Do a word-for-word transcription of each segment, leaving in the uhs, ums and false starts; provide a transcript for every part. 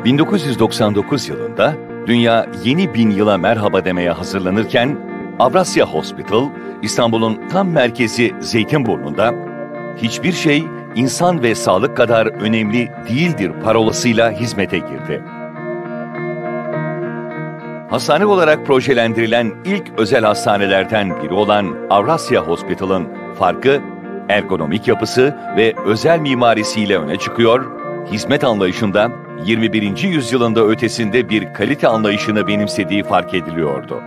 bin dokuz yüz doksan dokuz yılında dünya yeni bin yıla merhaba demeye hazırlanırken Avrasya Hospital, İstanbul'un tam merkezi Zeytinburnu'nda hiçbir şey insan ve sağlık kadar önemli değildir parolasıyla hizmete girdi. Hastane olarak projelendirilen ilk özel hastanelerden biri olan Avrasya Hospital'ın farkı, ergonomik yapısı ve özel mimarisiyle öne çıkıyor, hizmet anlayışında yirmi birinci yüzyılında ötesinde bir kalite anlayışını benimsediği fark ediliyordu.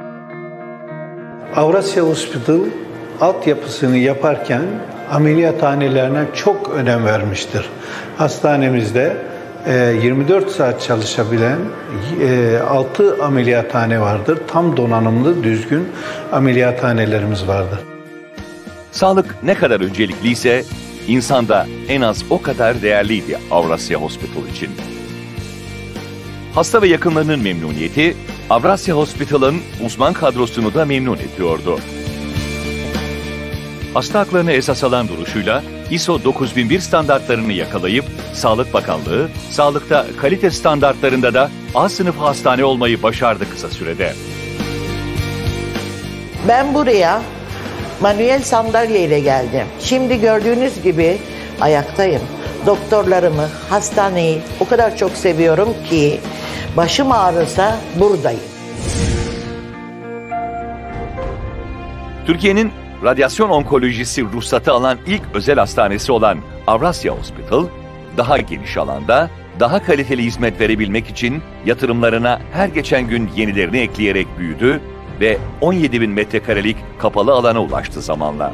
Avrasya Hospital altyapısını yaparken ameliyathanelerine çok önem vermiştir. Hastanemizde yirmi dört saat çalışabilen altı ameliyathane vardır. Tam donanımlı, düzgün ameliyathanelerimiz vardır. Sağlık ne kadar öncelikliyse, insan da en az o kadar değerliydi Avrasya Hospital için. Hasta ve yakınlarının memnuniyeti, Avrasya Hospital'ın uzman kadrosunu da memnun ediyordu. Hasta haklarını esas alan duruşuyla I S O dokuz bin bir standartlarını yakalayıp, Sağlık Bakanlığı, sağlıkta kalite standartlarında da A sınıfı hastane olmayı başardı kısa sürede. Ben buraya manuel sandalyeyle geldim. Şimdi gördüğünüz gibi ayaktayım. Doktorlarımı, hastaneyi o kadar çok seviyorum ki başım ağrırsa buradayım. Türkiye'nin radyasyon onkolojisi ruhsatı alan ilk özel hastanesi olan Avrasya Hospital, daha geniş alanda, daha kaliteli hizmet verebilmek için yatırımlarına her geçen gün yenilerini ekleyerek büyüdü ve on yedi bin metrekarelik kapalı alana ulaştı zamanla.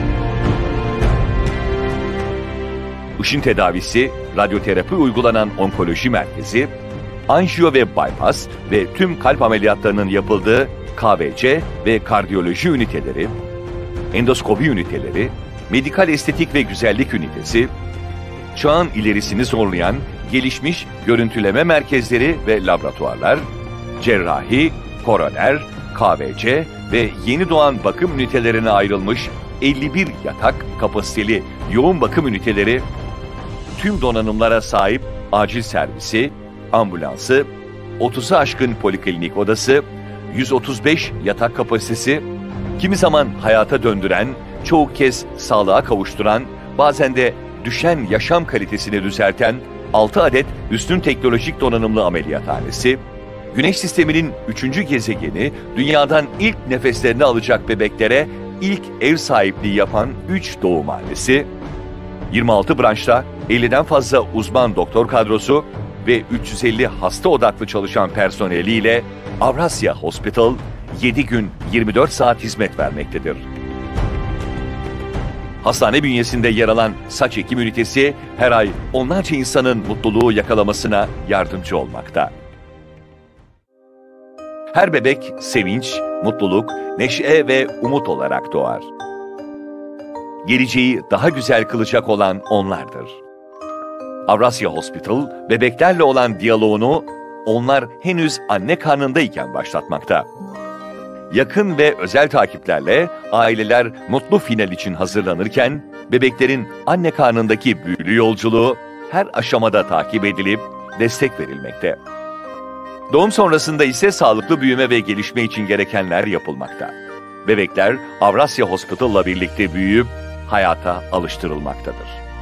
Işın tedavisi, radyoterapi uygulanan onkoloji merkezi, anjiyo ve bypass ve tüm kalp ameliyatlarının yapıldığı K V C ve kardiyoloji üniteleri, endoskopi üniteleri, medikal estetik ve güzellik ünitesi, çağın ilerisini zorlayan gelişmiş görüntüleme merkezleri ve laboratuvarlar, cerrahi, koroner, K V C ve yeni doğan bakım ünitelerine ayrılmış elli bir yatak kapasiteli yoğun bakım üniteleri, tüm donanımlara sahip acil servisi, ambulansı, otuzu aşkın poliklinik odası, yüz otuz beş yatak kapasitesi, kimi zaman hayata döndüren, çoğu kez sağlığa kavuşturan, bazen de düşen yaşam kalitesini düzelten altı adet üstün teknolojik donanımlı ameliyathanesi, Güneş sisteminin üçüncü gezegeni, dünyadan ilk nefeslerini alacak bebeklere ilk ev sahipliği yapan üç doğumhanesi, yirmi altı branşta elliden fazla uzman doktor kadrosu ve üç yüz elli hasta odaklı çalışan personeliyle Avrasya Hospital yedi gün yirmi dört saat hizmet vermektedir. Hastane bünyesinde yer alan saç ekim ünitesi her ay onlarca insanın mutluluğu yakalamasına yardımcı olmakta. Her bebek sevinç, mutluluk, neşe ve umut olarak doğar. Geleceği daha güzel kılacak olan onlardır. Avrasya Hospital, bebeklerle olan diyaloğunu onlar henüz anne karnındayken başlatmakta. Yakın ve özel takiplerle aileler mutlu final için hazırlanırken, bebeklerin anne karnındaki büyülü yolculuğu her aşamada takip edilip destek verilmekte. Doğum sonrasında ise sağlıklı büyüme ve gelişme için gerekenler yapılmakta. Bebekler Avrasya Hospital'la birlikte büyüyüp hayata alıştırılmaktadır.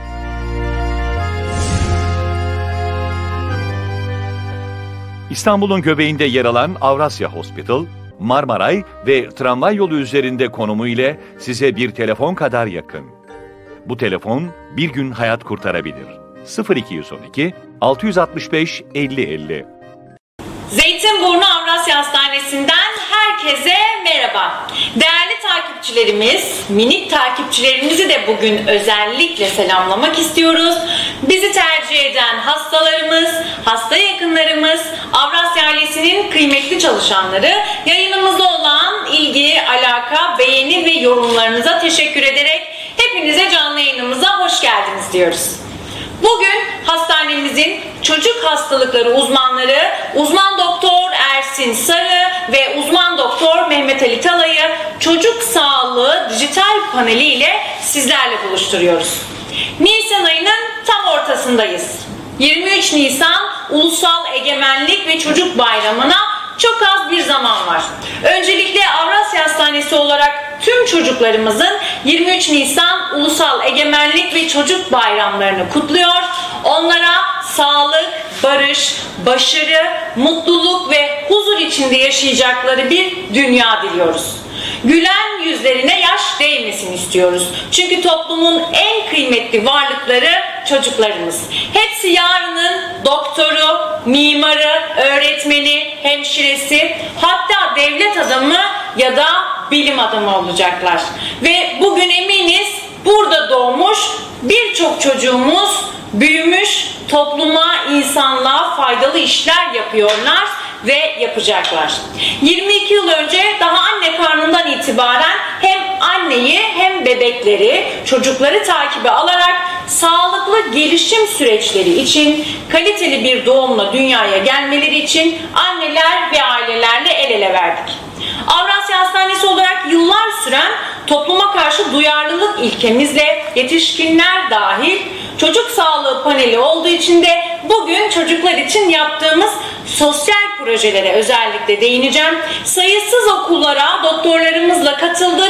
İstanbul'un göbeğinde yer alan Avrasya Hospital, Marmaray ve tramvay yolu üzerinde konumu ile size bir telefon kadar yakın. Bu telefon bir gün hayat kurtarabilir. sıfır iki yüz on iki altı altı beş elli elli. Zeytinburnu Avrasya Hastanesi'nden herkese merhaba. Değerli takipçilerimiz, minik takipçilerimizi de bugün özellikle selamlamak istiyoruz. Bizi tercih eden hastalarımız, hasta yakınlarımız, Avrasya ailesinin kıymetli çalışanları, yayınımıza olan ilgi, alaka, beğeni ve yorumlarınıza teşekkür ederek hepinize canlı yayınımıza hoş geldiniz diyoruz. Bugün hastanemizin çocuk hastalıkları uzmanları uzman doktor Ersin Sarı ve uzman doktor Mehmet Ali Talay'ı çocuk sağlığı dijital paneliyle sizlerle buluşturuyoruz. Nisan ayının tam ortasındayız. yirmi üç Nisan Ulusal Egemenlik ve Çocuk Bayramı'na çok az bir zaman var. Öncelikle Avrasya Hastanesi olarak tüm çocuklarımızın yirmi üç Nisan Ulusal Egemenlik ve Çocuk Bayramlarını kutluyor. Onlara sağlık, barış, başarı, mutluluk ve huzur içinde yaşayacakları bir dünya diliyoruz. Gülen yüzlerine yaş değmesin istiyoruz. Çünkü toplumun en kıymetli varlıkları çocuklarımız. Hepsi yarının doktoru, mimarı, öğretmeni, hemşiresi, hatta devlet adamı ya da bilim adamı olacaklar. Ve bugün eminiz burada doğmuş birçok çocuğumuz büyümüş, topluma, insanlığa faydalı işler yapıyorlar ve yapacaklar. yirmi iki yıl önce daha anne karnından itibaren hem anneyi hem bebekleri, çocukları takibe alarak sağlıklı gelişim süreçleri için, kaliteli bir doğumla dünyaya gelmeleri için anneler ve ailelerle el ele verdik. Avrasya Hastanesi olarak yıllar süren topluma karşı duyarlılık ilkemizle yetişkinler dahil çocuk sağlığı paneli olduğu için de bugün çocuklar için yaptığımız sosyal projelere özellikle değineceğim. Sayısız okullara doktorlarımızla katıldık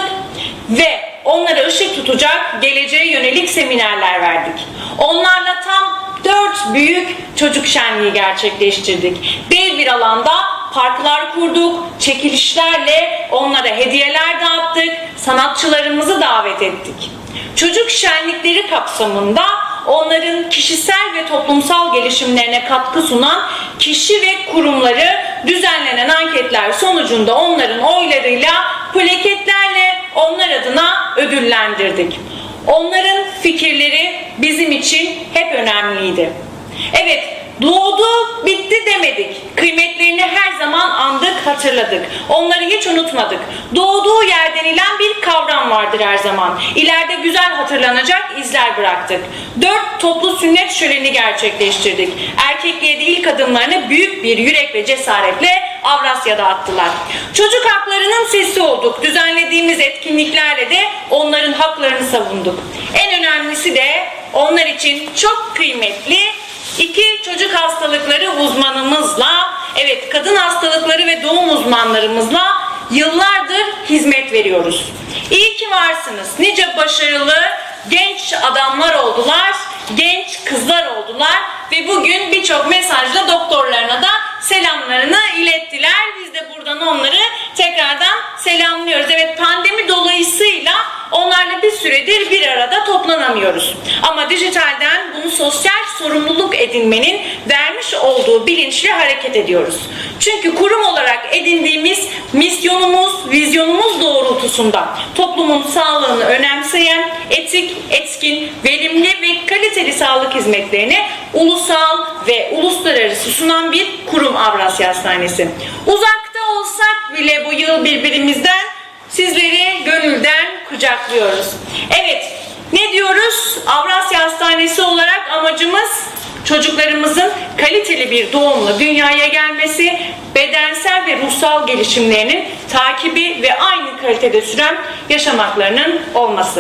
ve onlara ışık tutacak geleceğe yönelik seminerler verdik. Onlarla tam dört büyük çocuk şenliği gerçekleştirdik. Dev bir alanda parklar kurduk, çekilişlerle onlara hediyeler dağıttık, sanatçılarımızı davet ettik. Çocuk şenlikleri kapsamında onların kişisel ve toplumsal gelişimlerine katkı sunan kişi ve kurumları düzenlenen anketler sonucunda onların oylarıyla, plaketlerle onlar adına ödüllendirdik. Onların fikirleri bizim için hep önemliydi. Evet, doğdu, bitti demedik. Kıymetlerini her zaman andık, hatırladık. Onları hiç unutmadık. Doğduğu yer denilen bir kavram vardır her zaman. İleride güzel hatırlanacak izler bıraktık. Dört toplu sünnet şöleni gerçekleştirdik. Erkekliğe de ilk adımlarını büyük bir yürek ve cesaretle Avrasya'da attılar. Çocuk haklarının sesi olduk. Düzenlediğimiz etkinliklerle de onların haklarını savunduk. En önemlisi de onlar için çok kıymetli İki çocuk hastalıkları uzmanımızla, evet kadın hastalıkları ve doğum uzmanlarımızla yıllardır hizmet veriyoruz. İyi ki varsınız. Nice başarılı genç adamlar oldular, genç kızlar oldular ve bugün birçok mesajla doktorlarına da selamlarını ilettiler. Biz de buradan onları tekrardan selamlıyoruz. Evet, pandemi dolayısıyla onlarla bir süredir bir arada toplanamıyoruz. Ama dijitalden bunu sosyal sorumluluk edinmenin vermiş olduğu bilinçle hareket ediyoruz. Çünkü kurum olarak edindiğimiz misyonumuz, vizyonumuz doğrultusunda toplumun sağlığını önemseyen, etik, etkin, verimli ve kaliteli sağlık hizmetlerini ulusal ve uluslararası sunan bir kurum Avrasya Hastanesi. Uzakta olsak bile bu yıl birbirimizden sizleri gönülden kucaklıyoruz. Evet, ne diyoruz? Avrasya Hastanesi olarak amacımız çocuklarımızın kaliteli bir doğumla dünyaya gelmesi, bedensel ve ruhsal gelişimlerinin takibi ve aynı kalitede süren yaşam haklarının olması.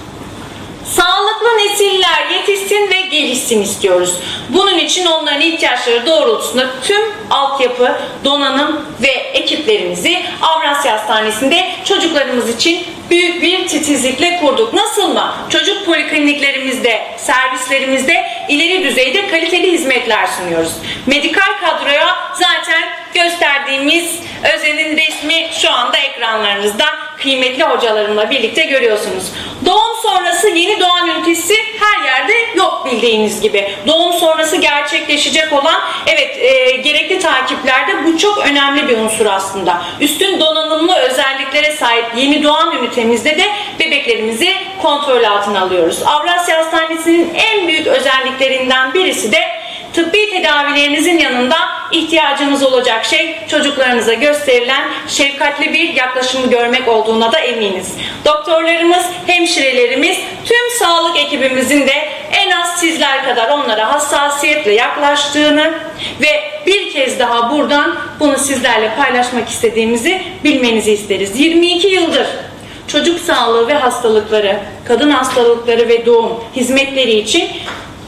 Sağlıklı nesiller yetişsin ve gelişsin istiyoruz. Bunun için onların ihtiyaçları doğrultusunda tüm altyapı, donanım ve ekiplerimizi Avrasya Hastanesi'nde çocuklarımız için büyük bir titizlikle kurduk. Nasıl mı? Çocuk polikliniklerimizde, servislerimizde ileri düzeyde kaliteli hizmetler sunuyoruz. Medikal kadroya zaten gösterdiğimiz özenin resmi şu anda ekranlarınızda kıymetli hocalarımla birlikte görüyorsunuz. Doğum sonrası yeni doğan ünitesi her yerde yok bildiğiniz gibi. Doğum sonrası gerçekleşecek olan evet e, gerekli takiplerde bu çok önemli bir unsur aslında. Üstün donanımlı özelliklere sahip yeni doğan ünitemizde de bebeklerimizi kontrol altına alıyoruz. Avrasya Hastanesi'nin en büyük özelliklerinden birisi de tıbbi tedavilerinizin yanında ihtiyacınız olacak şey çocuklarınıza gösterilen şefkatli bir yaklaşımı görmek olduğuna da eminiz. Doktorlarımız, hemşirelerimiz, tüm sağlık ekibimizin de en az sizler kadar onlara hassasiyetle yaklaştığını ve bir kez daha buradan bunu sizlerle paylaşmak istediğimizi bilmenizi isteriz. yirmi iki yıldır çocuk sağlığı ve hastalıkları, kadın hastalıkları ve doğum hizmetleri için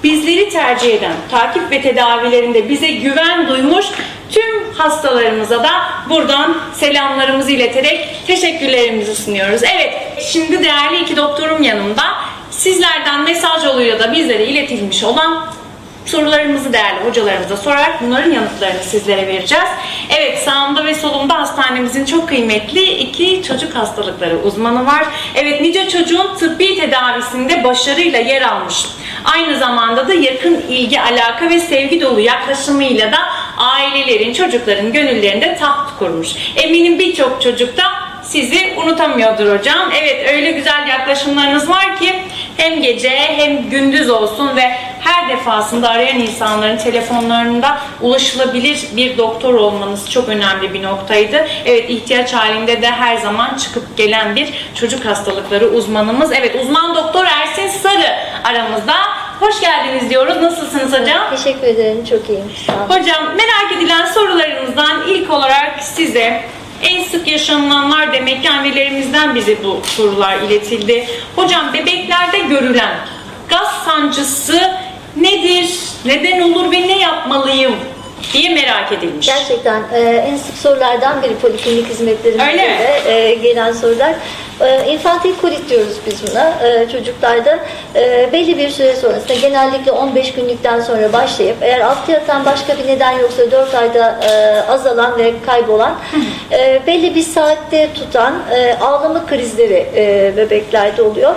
bizleri tercih eden, takip ve tedavilerinde bize güven duymuş tüm hastalarımıza da buradan selamlarımızı ileterek teşekkürlerimizi sunuyoruz. Evet, şimdi değerli iki doktorum yanımda. Sizlerden mesaj yoluyla da bizlere iletilmiş olan sorularımızı değerli hocalarımıza sorarak bunların yanıtlarını sizlere vereceğiz. Evet, sağımda ve solumda hastanemizin çok kıymetli iki çocuk hastalıkları uzmanı var. Evet, nice çocuğun tıbbi tedavisinde başarıyla yer almış. Aynı zamanda da yakın ilgi, alaka ve sevgi dolu yaklaşımıyla da ailelerin, çocukların gönüllerinde taht kurmuş. Eminim birçok çocuk da sizi unutamıyordur hocam. Evet, öyle güzel yaklaşımlarınız var ki hem gece hem gündüz olsun ve her defasında arayan insanların telefonlarında ulaşılabilir bir doktor olmanız çok önemli bir noktaydı. Evet, ihtiyaç halinde de her zaman çıkıp gelen bir çocuk hastalıkları uzmanımız. Evet, uzman doktor Ersin Sarı aramızda. Hoş geldiniz diyoruz. Nasılsınız hocam? Teşekkür ederim. Çok iyiyim. Sağ olun. Hocam, merak edilen sorularımızdan ilk olarak size en sık yaşanılanlar demek ki annelerimizden bize bu sorular iletildi. Hocam, bebeklerde görülen gaz sancısı nedir, neden olur ve ne yapmalıyım diye merak edilmiş. Gerçekten e, en sık sorulardan biri poliklinik hizmetlerimizde Öyle mi? de e, gelen sorular. E, infantil kolit diyoruz biz buna. E, çocuklarda e, belli bir süre sonrasında, genellikle on beş günlükten sonra başlayıp, eğer altta yatan başka bir neden yoksa dört ayda e, azalan ve kaybolan, e, belli bir saatte tutan e, ağlama krizleri e, bebeklerde oluyor.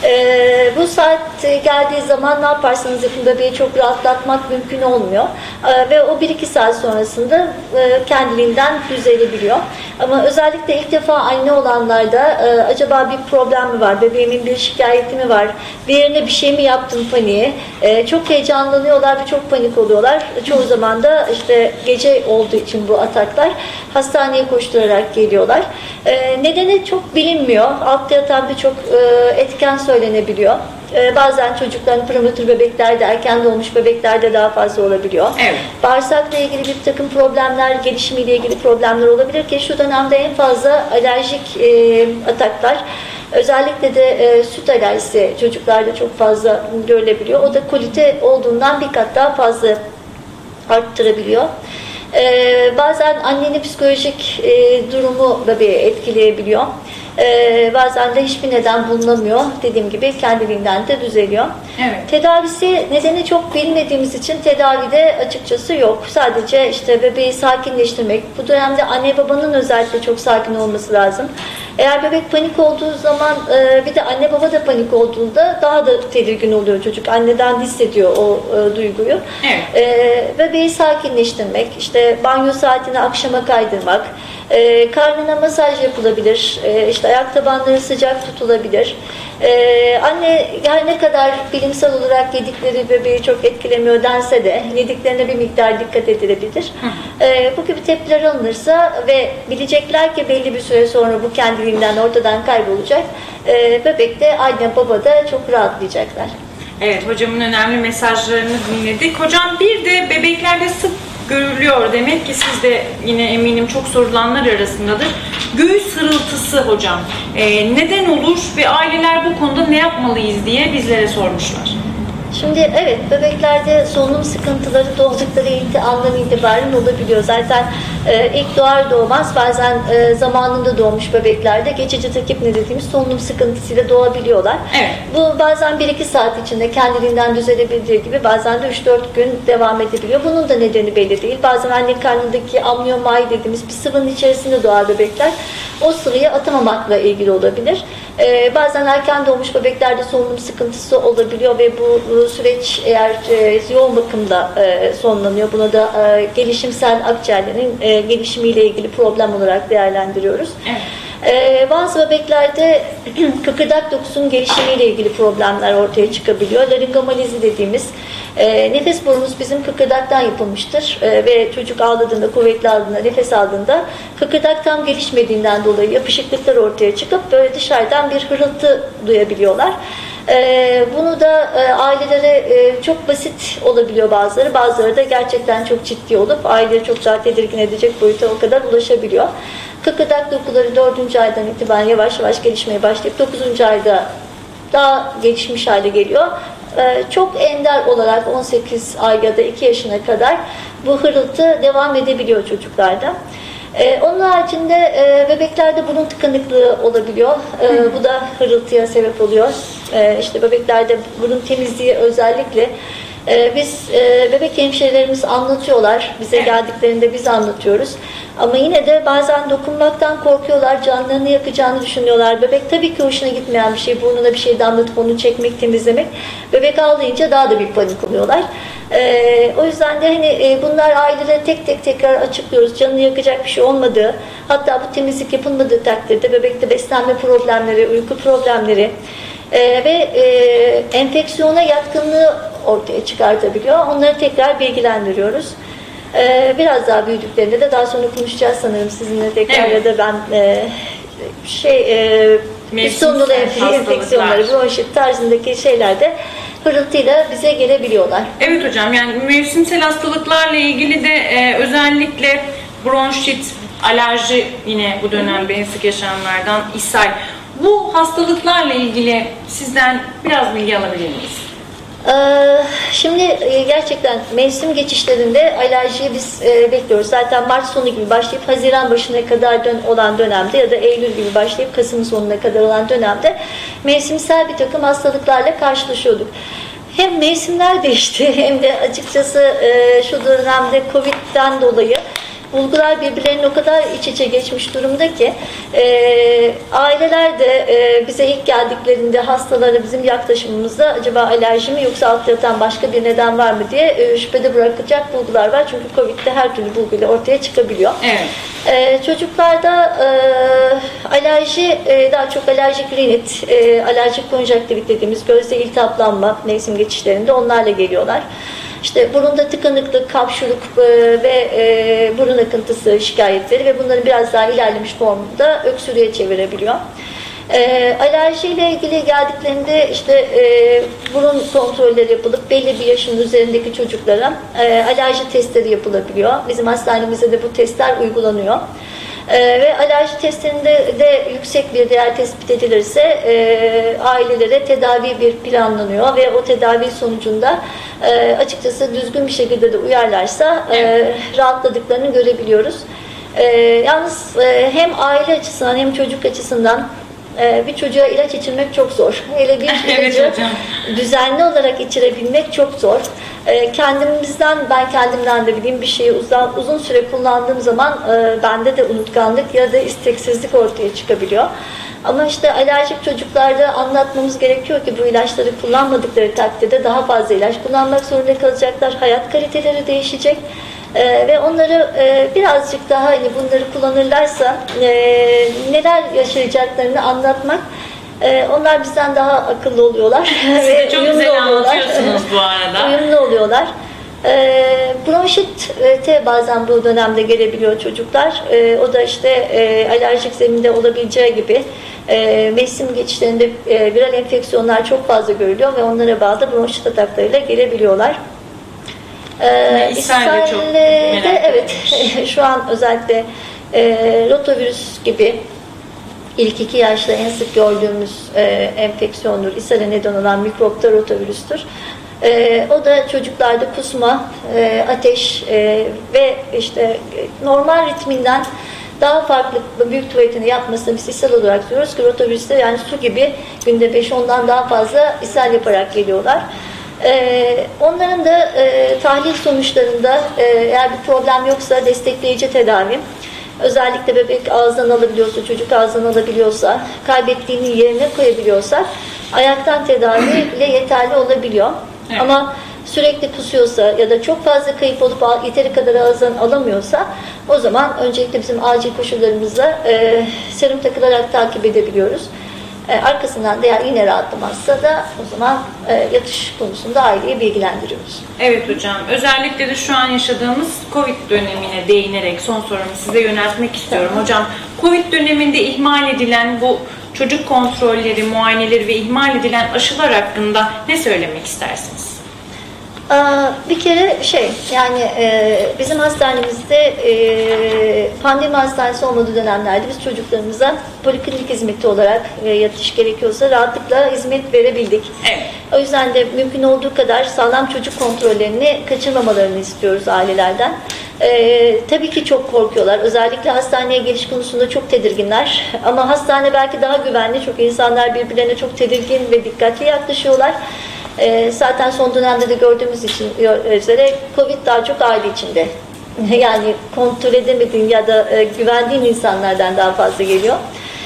E, bu saat geldiği zaman ne yaparsanız yapın, bebeği çok rahatlatmak mümkün olmuyor. E, ve o bir iki saat sonrasında e, kendiliğinden düzelebiliyor. Ama özellikle ilk defa anne olanlarda e, acaba bir problem mi var, bebeğimin bir şikayeti mi var, bir yerine bir şey mi yaptım paniği, e, çok heyecanlanıyorlar ve çok panik oluyorlar. Çoğu zaman da işte gece olduğu için bu ataklar, hastaneye koşturarak geliyorlar. E, nedeni çok bilinmiyor. Altta yatan birçok e, etken söylenebiliyor. Ee, bazen çocukların prematür bebeklerde, erken doğmuş bebeklerde daha fazla olabiliyor. Evet. Bağırsakla ilgili bir takım problemler, gelişimiyle ilgili problemler olabilir ki şu dönemde en fazla alerjik e, ataklar, özellikle de e, süt alerjisi çocuklarda çok fazla görülebiliyor. O da kolite olduğundan bir kat daha fazla arttırabiliyor. Ee, bazen annenin psikolojik e, durumu bebeği etkileyebiliyor. Ee, bazen de hiçbir neden bulunamıyor. Dediğim gibi kendiliğinden de düzeliyor. Evet. Tedavisi nedeni çok bilmediğimiz için tedavide açıkçası yok. Sadece işte bebeği sakinleştirmek. Bu dönemde anne babanın özellikle çok sakin olması lazım. Eğer bebek panik olduğu zaman, e, bir de anne baba da panik olduğunda daha da tedirgin oluyor çocuk. Anneden hissediyor o e, duyguyu. Evet. E, bebeği sakinleştirmek, işte banyo saatini akşama kaydırmak, e, karnına masaj yapılabilir, e, işte ayak tabanları sıcak tutulabilir. E, anne her ne kadar bilimsel olarak yedikleri bebeği çok etkilemiyor dense de yediklerine bir miktar dikkat edilebilir. E, bu gibi tepkiler alınırsa ve bilecekler ki belli bir süre sonra bu kendiliğinden ortadan kaybolacak, e, bebek de anne baba da çok rahatlayacaklar. Evet, hocamın önemli mesajlarını dinledik. Hocam, bir de bebeklerde sık görülüyor. Demek ki siz de yine eminim çok sorulanlar arasındadır. Göğüs hırıltısı hocam. Ee, neden olur ve aileler bu konuda ne yapmalıyız diye bizlere sormuşlar. Şimdi evet, bebeklerde solunum sıkıntıları doğdukları ilk andan itibaren olabiliyor. Zaten e, ilk doğar doğmaz bazen e, zamanında doğmuş bebeklerde geçici takipne dediğimiz solunum sıkıntısıyla doğabiliyorlar. Evet. Bu bazen bir iki saat içinde kendiliğinden düzelebildiği gibi bazen de üç dört gün devam edebiliyor. Bunun da nedeni belli değil. Bazen anne karnındaki amniyomai dediğimiz bir sıvının içerisinde doğar bebekler. O sıvıyı atamamakla ilgili olabilir. Ee, bazen erken doğmuş bebeklerde solunum sıkıntısı olabiliyor ve bu, bu süreç eğer e, yoğun bakımda e, sonlanıyor. Buna da e, gelişimsel akciğerlerin e, gelişimiyle ilgili problem olarak değerlendiriyoruz. Evet. Ee, bazı bebeklerde kıkırdak dokusunun gelişimiyle ilgili problemler ortaya çıkabiliyor. Laringomalizi dediğimiz e, nefes borumuz bizim kıkırdaktan yapılmıştır e, ve çocuk ağladığında, kuvvetli ağladığında, nefes aldığında kıkırdak tam gelişmediğinden dolayı yapışıklıklar ortaya çıkıp böyle dışarıdan bir hırıltı duyabiliyorlar. Ee, bunu da e, ailelere e, çok basit olabiliyor bazıları, bazıları da gerçekten çok ciddi olup aileleri çok daha tedirgin edecek boyuta o kadar ulaşabiliyor. Kıkırdak dokuları dördüncü aydan itibaren yavaş yavaş gelişmeye başlayıp dokuzuncu ayda daha gelişmiş hale geliyor. Ee, çok ender olarak on sekiz ay ya da iki yaşına kadar bu hırıltı devam edebiliyor çocuklarda. Ee, onun haricinde e, bebeklerde burun tıkanıklığı olabiliyor. Ee, bu da hırıltıya sebep oluyor. Ee, işte bebeklerde burun temizliği özellikle Ee, biz e, bebek hemşirelerimiz anlatıyorlar. Bize geldiklerinde biz anlatıyoruz. Ama yine de bazen dokunmaktan korkuyorlar. Canlarını yakacağını düşünüyorlar. Bebek tabii ki hoşuna gitmeyen bir şey. Burnuna bir şey damlatıp onu çekmek, temizlemek. Bebek ağlayınca daha da bir panik oluyorlar. Ee, o yüzden de hani e, bunlar ailelere tek tek tekrar açıklıyoruz. Canını yakacak bir şey olmadığı, hatta bu temizlik yapılmadığı takdirde bebekte beslenme problemleri, uyku problemleri e, ve e, enfeksiyona yatkınlığı ortaya çıkartabiliyor. Onları tekrar bilgilendiriyoruz. Ee, biraz daha büyüdüklerinde de daha sonra konuşacağız sanırım sizinle tekrar, evet. Ya da ben e, şey e, pistonlu enfeksiyonları, bronşit tarzındaki şeylerde hırıltıyla bize gelebiliyorlar. Evet hocam, yani mevsimsel hastalıklarla ilgili de e, özellikle bronşit, alerji yine bu dönemde en sık yaşananlardan, ishal. Bu hastalıklarla ilgili sizden biraz bilgi alabilir miyiz? Şimdi gerçekten mevsim geçişlerinde alerjiyi biz bekliyoruz. Zaten Mart sonu gibi başlayıp Haziran başına kadar olan dönemde ya da Eylül gibi başlayıp Kasım sonuna kadar olan dönemde mevsimsel bir takım hastalıklarla karşılaşıyorduk. Hem mevsimler değişti hem de açıkçası şu dönemde Covid'den dolayı bulgular birbirlerinin o kadar iç içe geçmiş durumda ki e, aileler de e, bize ilk geldiklerinde hastalara bizim yaklaşımımızda acaba alerji mi yoksa altta yatan başka bir neden var mı diye e, şüphede bırakacak bulgular var. Çünkü Covid'de her türlü bulguyla ortaya çıkabiliyor. Evet. E, çocuklarda e, alerji e, daha çok alerjik rinit, e, alerjik konjaktivit dediğimiz gözde iltihaplanma mevsim geçişlerinde onlarla geliyorlar. İşte burunda tıkanıklık, kapşuluk ve e, burun akıntısı şikayetleri ve bunların biraz daha ilerlemiş formunda öksürüğe çevirebiliyor. E, alerjiyle ilgili geldiklerinde işte e, burun kontrolleri yapılıp belli bir yaşın üzerindeki çocuklara e, alerji testleri yapılabiliyor. Bizim hastanemizde de bu testler uygulanıyor. Ee, ve alerji testlerinde de yüksek bir değer tespit edilirse e, ailelere tedavi bir planlanıyor ve o tedavi sonucunda e, açıkçası düzgün bir şekilde de uyarlarsa e, rahatladıklarını görebiliyoruz. E, yalnız e, hem aile açısından hem çocuk açısından e, bir çocuğa ilaç içirmek çok zor. Hele bir ilacı evet, düzenli olarak içirebilmek çok zor. Kendimizden, ben kendimden de bileyim bir şeyi uzun, uzun süre kullandığım zaman e, bende de unutkanlık ya da isteksizlik ortaya çıkabiliyor. Ama işte alerjik çocuklarda anlatmamız gerekiyor ki bu ilaçları kullanmadıkları takdirde daha fazla ilaç kullanmak zorunda kalacaklar. Hayat kaliteleri değişecek. Ee, ve onları e, birazcık daha hani bunları kullanırlarsa e, neler yaşayacaklarını anlatmak. Ee, onlar bizden daha akıllı oluyorlar. Siz de çok güzel anlatıyorsunuz bu arada. Uyumlu oluyorlar. Ee, bronşite bazen bu dönemde gelebiliyor çocuklar. Ee, o da işte e, alerjik zeminde olabileceği gibi e, mevsim geçişlerinde e, viral enfeksiyonlar çok fazla görülüyor ve onlara bağlı bronşit ataklarıyla gelebiliyorlar. Ee, İsrail'de çok merak evet, şu an özellikle e, rotavirüs gibi İlk iki yaşta en sık gördüğümüz e, enfeksiyondur. İshale neden olan mikrop da rotavirüstür. E, o da çocuklarda kusma, e, ateş e, ve işte normal ritminden daha farklı büyük tuvaletini yapmasını biz ishal olarak diyoruz ki rotavirüsler yani su gibi günde beş ondan daha fazla ishal yaparak geliyorlar. Ee, onların da e, tahlil sonuçlarında e, eğer bir problem yoksa destekleyici tedavi, özellikle bebek ağızdan alabiliyorsa, çocuk ağızdan alabiliyorsa, kaybettiğini yerine koyabiliyorsa ayaktan tedavi bile yeterli olabiliyor. Evet. Ama sürekli kusuyorsa ya da çok fazla kayıp olup yeteri kadar ağızdan alamıyorsa o zaman öncelikle bizim acil koşullarımızda e, serum takılarak takip edebiliyoruz. E, arkasından da eğer yine rahatlamazsa da o zaman e, yatış konusunda aileyi bilgilendiriyoruz. Evet hocam. Özellikle de şu an yaşadığımız Covid dönemine değinerek son sorumu size yöneltmek istiyorum. Tamam. Hocam, Covid döneminde ihmal edilen bu çocuk kontrolleri, muayeneleri ve ihmal edilen aşılar hakkında ne söylemek istersiniz? Bir kere şey, yani e, bizim hastanemizde e, pandemi hastanesi olmadığı dönemlerde biz çocuklarımıza poliklinik hizmeti olarak e, yatış gerekiyorsa rahatlıkla hizmet verebildik. Evet. O yüzden de mümkün olduğu kadar sağlam çocuk kontrollerini kaçırmamalarını istiyoruz ailelerden. Ee, tabii ki çok korkuyorlar. Özellikle hastaneye geliş konusunda çok tedirginler. Ama hastane belki daha güvenli. Çünkü insanlar birbirlerine çok tedirgin ve dikkatli yaklaşıyorlar. Ee, zaten son dönemde de gördüğümüz için üzere Covid daha çok aile içinde. Yani kontrol edemediğin ya da e, güvendiğin insanlardan daha fazla geliyor.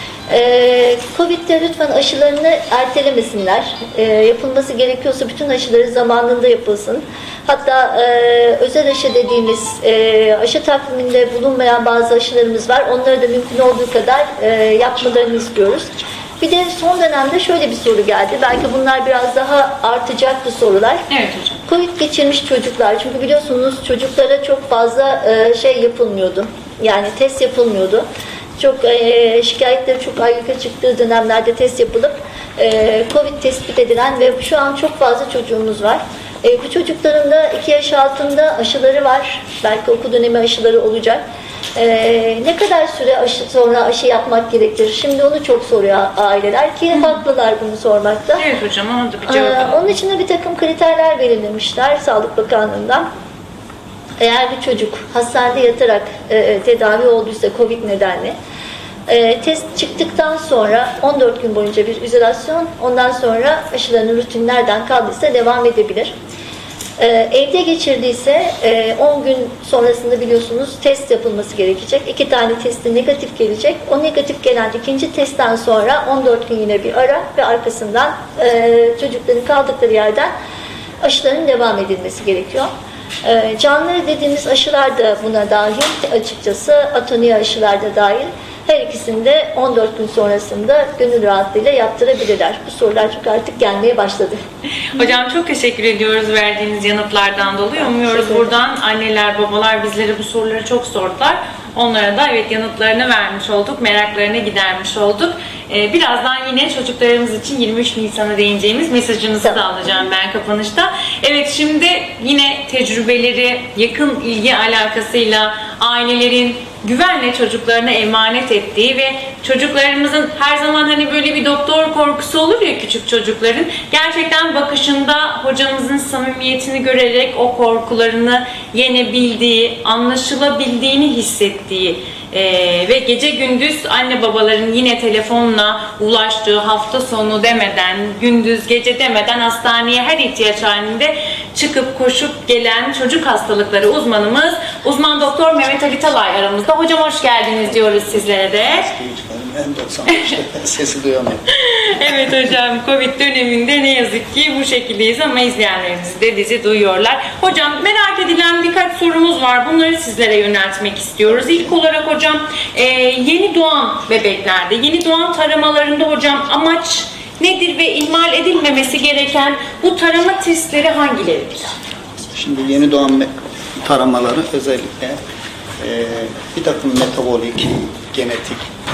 Ee, Covid'de lütfen aşılarını ertelemesinler. Ee, yapılması gerekiyorsa bütün aşıları zamanında yapılsın. Hatta e, özel aşı dediğimiz e, aşı takviminde bulunmayan bazı aşılarımız var. Onları da mümkün olduğu kadar e, yapmalarını istiyoruz. Bir de son dönemde şöyle bir soru geldi. Belki bunlar biraz daha artacaktı sorular. Evet hocam. Covid geçirmiş çocuklar. Çünkü biliyorsunuz çocuklara çok fazla e, şey yapılmıyordu. Yani test yapılmıyordu. Çok e, şikayetleri çok ayyuka çıktığı dönemlerde test yapılıp e, Covid tespit edilen ve şu an çok fazla çocuğumuz var. E, bu çocukların da iki yaş altında aşıları var. Belki okul dönemi aşıları olacak. E, ne kadar süre aşı, sonra aşı yapmak gerekir? Şimdi onu çok soruyor aileler ki Hı. haklılar bunu sormakta. Evet hocam, ona da bir cevap e, Onun için de bir takım kriterler belirlemişler Sağlık Bakanlığı'ndan. Eğer bir çocuk hastanede yatarak e, tedavi olduysa Covid nedenle e, test çıktıktan sonra on dört gün boyunca bir izolasyon, ondan sonra aşılarının rutini nereden kaldıysa devam edebilir. E, evde geçirdiyse e, on gün sonrasında biliyorsunuz test yapılması gerekecek. İki tane testi negatif gelecek. O negatif gelen ikinci testten sonra on dört gün yine bir ara ve arkasından e, çocukların kaldıkları yerden aşıların devam edilmesi gerekiyor. Canlı dediğimiz aşılar da buna dahil, açıkçası atoniya aşılar da dahil. Her ikisini de on dört gün sonrasında gönül rahatlığıyla yaptırabilirler. Bu sorular çünkü artık gelmeye başladı. Hocam çok teşekkür ediyoruz verdiğiniz yanıtlardan dolayı. Umuyoruz buradan anneler, babalar bizlere bu soruları çok sordular. Onlara da evet yanıtlarını vermiş olduk, meraklarını gidermiş olduk. Ee, birazdan yine çocuklarımız için yirmi üç Nisan'a değineceğimiz mesajınızı tamam. da alacağım ben kapanışta. Evet, şimdi yine tecrübeleri, yakın ilgi alakasıyla ailelerin güvenle çocuklarına emanet ettiği ve çocuklarımızın her zaman hani böyle bir doktor korkusu olur ya küçük çocukların, gerçekten bakışında hocamızın samimiyetini görerek o korkularını yenebildiği, anlaşılabildiğini hissettiği Ee, ve gece gündüz anne babaların yine telefonla ulaştığı, hafta sonu demeden, gündüz gece demeden hastaneye her ihtiyaç halinde çıkıp koşup gelen çocuk hastalıkları uzmanımız uzman doktor Mehmet Ali Talay aramızda. Hocam hoş geldiniz diyoruz sizlere de. En doksan beşte sesi duyamıyorum. Evet hocam, Covid döneminde ne yazık ki bu şekildeyiz ama izleyenlerimiz de bizi duyuyorlar. Hocam merak edilen birkaç sorumuz var. Bunları sizlere yöneltmek istiyoruz. İlk olarak hocam e, yeni doğan bebeklerde, yeni doğan taramalarında hocam amaç nedir ve ihmal edilmemesi gereken bu tarama testleri hangileridir? Şimdi yeni doğan taramaları özellikle e, bir takım metabolik, genetik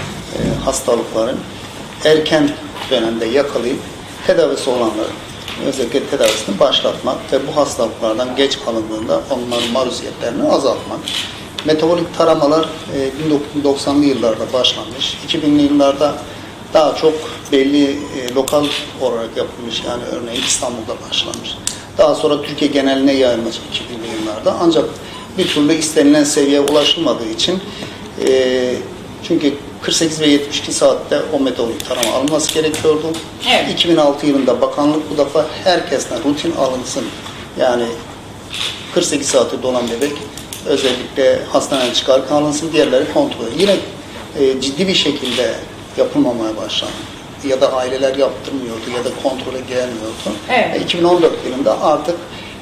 e, hastalıkların erken dönemde yakalayıp tedavisi olanların özellikle tedavisini başlatmak ve bu hastalıklardan geç kalındığında onların maruziyetlerini azaltmak. Metabolik taramalar e, bin dokuz yüz doksanlı yıllarda başlanmış. iki binli yıllarda daha çok belli e, lokal olarak yapılmış, yani örneğin İstanbul'da başlanmış. Daha sonra Türkiye geneline yayılmış iki binli yıllarda. Ancak bir türlü istenilen seviyeye ulaşılmadığı için e, çünkü kırk sekiz ve yetmiş iki saatte o metabolik tarama alınması gerekiyordu. Evet. iki bin altı yılında bakanlık bu defa herkesten rutin alınsın. Yani kırk sekiz saati dolan bebek özellikle hastaneden çıkarken alınsın, diğerleri kontrol. Yine e, ciddi bir şekilde yapılmamaya başlandı. Ya da aileler yaptırmıyordu ya da kontrole gelmiyordu. Evet. E, iki bin on dört yılında artık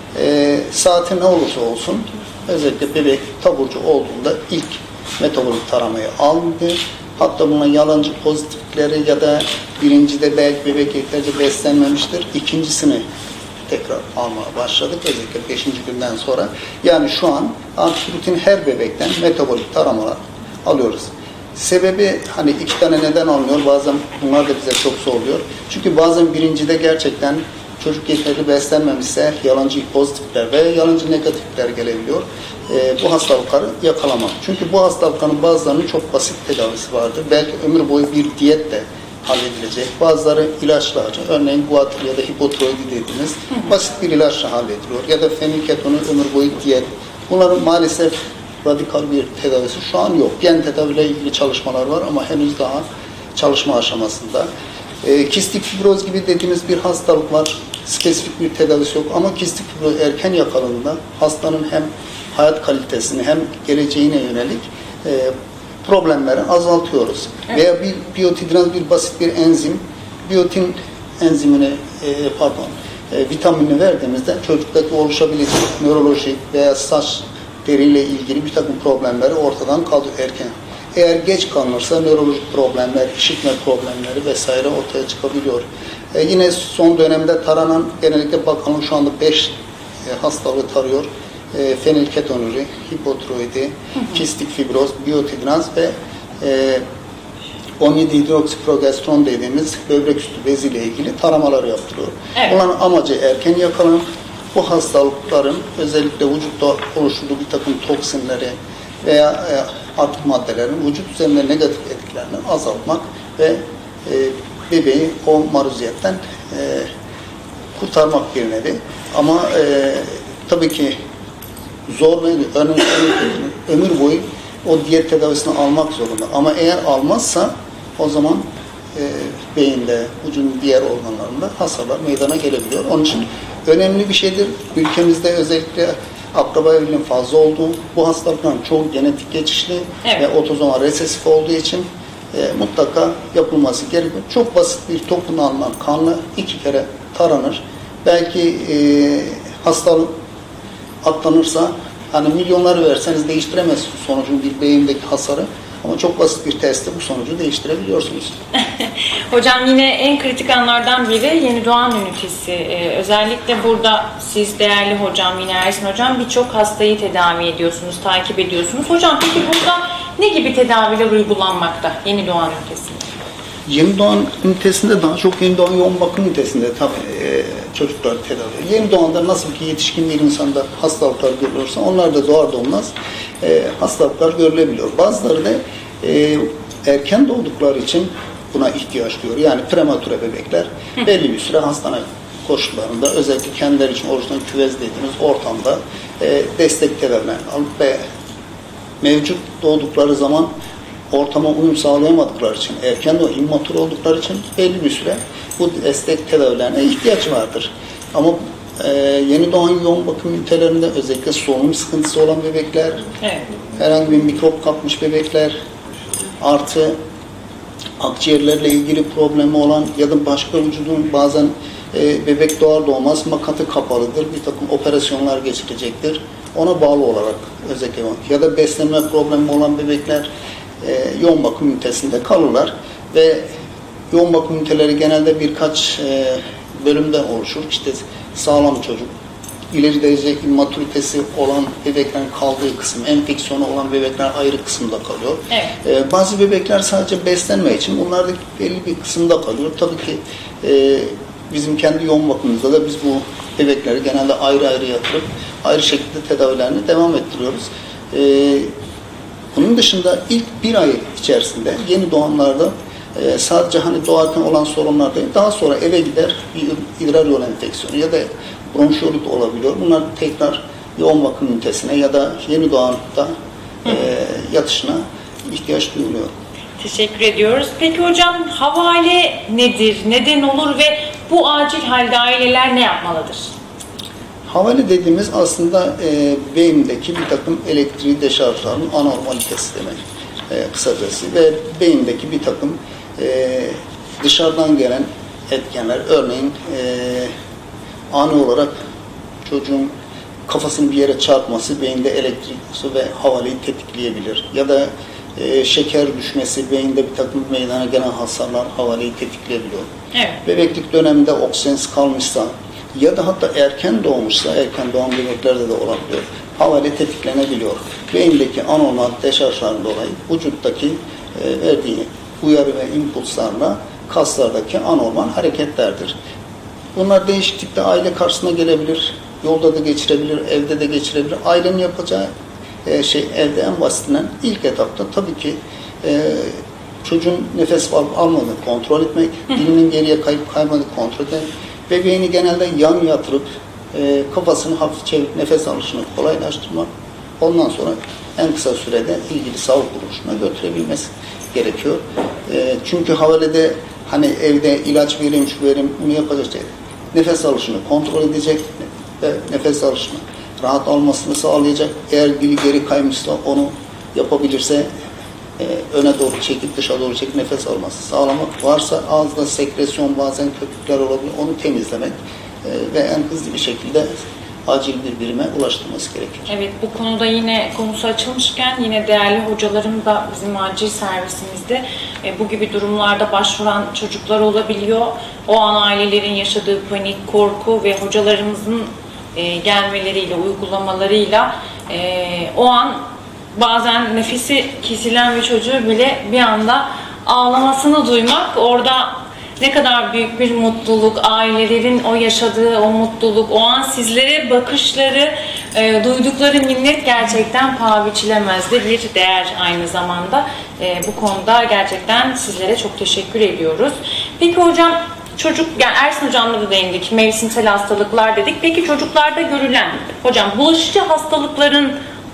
e, saati ne olursa olsun özellikle bebek taburcu olduğunda ilk metabolik taramayı aldı. Hatta buna yalancı pozitifleri ya da birincide belki bebek yeterince beslenmemiştir. İkincisini tekrar almaya başladık. Özellikle beşinci günden sonra. Yani şu an artık rutin her bebekten metabolik taramalar alıyoruz. Sebebi hani iki tane neden alınıyor. Bazen bunlar da bize çok zorluyor. Çünkü bazen birincide gerçekten çocuk yeterli beslenmemişse yalancı pozitifler ve yalancı negatifler gelebiliyor. E, bu hastalıkları yakalamak. Çünkü bu hastalıkların bazılarının çok basit tedavisi vardır. Belki ömür boyu bir diyetle halledilecek. Bazıları ilaçlarca, örneğin guatr ya da hipotiroidi dediğimiz basit bir ilaçla hallediliyor. Ya da fenilketonu ömür boyu diyet. Bunların maalesef radikal bir tedavisi şu an yok. Gen tedaviyle ilgili çalışmalar var ama henüz daha çalışma aşamasında. E, kistik fibroz gibi dediğimiz bir hastalık var. Spesifik bir tedavisi yok ama kistik fibroz erken yakalandığında hastanın hem hayat kalitesini hem geleceğine yönelik e, problemleri azaltıyoruz. Evet. Veya bir biyotidinaz bir basit bir enzim, biyotin enzimini e, pardon e, vitaminini verdiğimizde çocuktaki oluşabilecek nörolojik veya saç deriyle ilgili bir takım problemleri ortadan kaldırıyor erken. Eğer geç kalınırsa nörolojik problemler, işitme problemleri vesaire ortaya çıkabiliyor. E, yine son dönemde taranan, genellikle bakanlık şu anda beş e, hastalığı tarıyor. E, fenilketonuri, hipotiroidi, kistik fibroz, biyotidinaz ve e, on yedi hidroksiprogesteron dediğimiz böbrek üstü beziyle ilgili taramalar yaptırıyor. Evet. Bunların amacı erken yakalanıp bu hastalıkların özellikle vücutta oluşturduğu bir takım toksinleri veya e, artık maddelerin vücut üzerinde negatif etkilerini azaltmak ve e, bebeği o maruziyetten e, kurtarmak bir nevi. Ama e, tabii ki zor ve önemli, ömür boyu o diyet tedavisini almak zorunda. Ama eğer almazsa o zaman e, beyinde, vücudun diğer organlarında hasarlar meydana gelebiliyor. Onun için önemli bir şeydir. Ülkemizde özellikle akraba evliliğinin fazla olduğu, bu hastalıkların çoğu genetik geçişli evet. ve otozomal resesif olduğu için e, mutlaka yapılması gerekiyor. Çok basit bir topun alınan kanla iki kere taranır. Belki e, hastalık atlanırsa hani milyonları verseniz değiştiremezsiniz sonucun bir beyindeki hasarı. Ama çok basit bir testte bu sonucu değiştirebiliyorsunuz. Hocam yine en kritik anlardan biri yeni doğan ünitesi. Ee, özellikle burada siz değerli hocam, yine Ersin hocam birçok hastayı tedavi ediyorsunuz, takip ediyorsunuz. Hocam peki burada ne gibi tedaviler uygulanmakta yeni doğan ünitesinde? Yeni doğan ünitesinde daha çok yeni doğan yoğun bakım ünitesinde tabii e, çocuklar tedavi. Yeni doğanda nasıl ki yetişkin bir insanda hastalıklar görülürse onlar da doğar doğmaz e, hastalıklar görülebiliyor. Bazıları da e, erken doğdukları için buna ihtiyaç duyuyor. Yani prematüre bebekler Hı. belli bir süre hastane koşullarında özellikle kendileri için oluşturan küvez dediğimiz ortamda e, destek tedavilerini alıp ve mevcut doğdukları zaman ortama uyum sağlayamadıkları için, erken de immatur oldukları için belli bir süre bu destek tedavilerine ihtiyaç vardır. Ama e, yeni doğan yoğun bakım ünitelerinde özellikle solunum sıkıntısı olan bebekler, evet. herhangi bir mikrop kapmış bebekler, artı akciğerlerle ilgili problemi olan ya da başka vücudun bazen e, bebek doğar doğmaz makatı kapalıdır, bir takım operasyonlar geçirecektir. Ona bağlı olarak özellikle ya da beslenme problemi olan bebekler E, yoğun bakım ünitesinde kalırlar ve yoğun bakım üniteleri genelde birkaç e, bölümden oluşur. İşte sağlam çocuk, ileri derece immatüritesi olan bebeklerin kaldığı kısım, enfeksiyonu olan bebekler ayrı kısımda kalıyor. Evet. E, bazı bebekler sadece beslenme için bunlar da belli bir kısımda kalıyor. Tabii ki e, bizim kendi yoğun bakımımızda da biz bu bebekleri genelde ayrı ayrı yatırıp ayrı şekilde tedavilerini devam ettiriyoruz. E, Bunun dışında ilk bir ay içerisinde yeni doğanlarda e, sadece hani doğarken olan sorunlar değil, daha sonra eve gider bir idrar yolu enfeksiyonu ya da bronşiolit olabiliyor. Bunlar tekrar yoğun bakım ünitesine ya da yeni doğanda e, yatışına ihtiyaç duyuluyor. Teşekkür ediyoruz. Peki hocam havale nedir, neden olur ve bu acil halde aileler ne yapmalıdır? Havale dediğimiz aslında e, beyindeki bir takım elektriği deşarjlarının anormalitesi demek e, kısacası ve beyindeki bir takım e, dışarıdan gelen etkenler, örneğin e, ani olarak çocuğun kafasının bir yere çarpması beyinde elektrik ve havaleyi tetikleyebilir ya da e, şeker düşmesi beyinde bir takım meydana gelen hasarlar havaleyi tetikleyebiliyor. Evet. Bebeklik döneminde oksijensiz kalmışsa ya da hatta erken doğmuşsa, erken doğan bebeklerde de olabiliyor. Havale tetiklenebiliyor. Beyindeki anormal deşarjlardan dolayı vücuttaki e, verdiği uyarı ve impulslarla kaslardaki anormal hareketlerdir. Bunlar değişik tipte aile karşısına gelebilir. Yolda da geçirebilir, evde de geçirebilir. Ailenin yapacağı e, şey evde en basitinden ilk etapta tabii ki e, çocuğun nefes alıp almadığını kontrol etmek, dilinin geriye kayıp kaymadığını kontrol etmek, bebeğini genelde yan yatırıp e, kafasını hafif çevirip nefes alışını kolaylaştırmak. Ondan sonra en kısa sürede ilgili sağlık kuruluşuna götürebilmesi gerekiyor. E, çünkü havalede hani evde ilaç vereyim, şu vereyim, bunu yapacak değil. Nefes alışını kontrol edecek ve nefes alışını rahat almasını sağlayacak. Eğer dili geri kaymışsa onu yapabilirse e, öne doğru çekip dışa doğru çekip nefes alması sağlamak. Varsa ağızda sekresyon, bazen köpükler olabilir, onu temizlemek e, ve en hızlı bir şekilde acil bir birime ulaştırması gerekiyor. Evet, bu konuda yine konusu açılmışken yine değerli hocalarım da bizim acil servisimizde e, bu gibi durumlarda başvuran çocuklar olabiliyor. O an ailelerin yaşadığı panik, korku ve hocalarımızın e, gelmeleriyle, uygulamalarıyla e, o an bazen nefesi kesilen bir çocuğu bile bir anda ağlamasını duymak, orada ne kadar büyük bir mutluluk, ailelerin o yaşadığı o mutluluk, o an sizlere bakışları, e, duydukları minnet gerçekten paha biçilemez de bir değer aynı zamanda. E, bu konuda gerçekten sizlere çok teşekkür ediyoruz. Peki hocam, çocuk, yani Ersin hocamla da değindik, mevsimsel hastalıklar dedik. Peki çocuklarda görülen, hocam bulaşıcı hastalıkların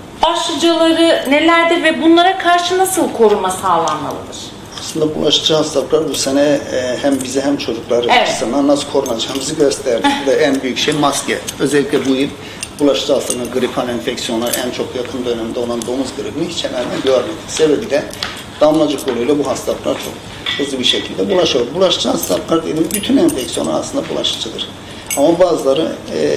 başlıcaları nelerdir ve bunlara karşı nasıl koruma sağlanmalıdır? Aslında bulaşıcı hastalıklar bu sene e, hem bize hem çocuklar evet. açısından nasıl korunacağımızı gösterdi. Bu da en büyük şey maske. Özellikle bu yıl bulaşıcı hastalıklar, gripal enfeksiyonlar en çok yakın dönemde olan domuz gribini hiç hemen görmedik. Sebebi de damlacık yoluyla bu hastalıklar çok hızlı bir şekilde bulaşıyor. Bulaşıcı hastalıklar dediğim bütün enfeksiyonlar aslında bulaşıcıdır. Ama bazıları e,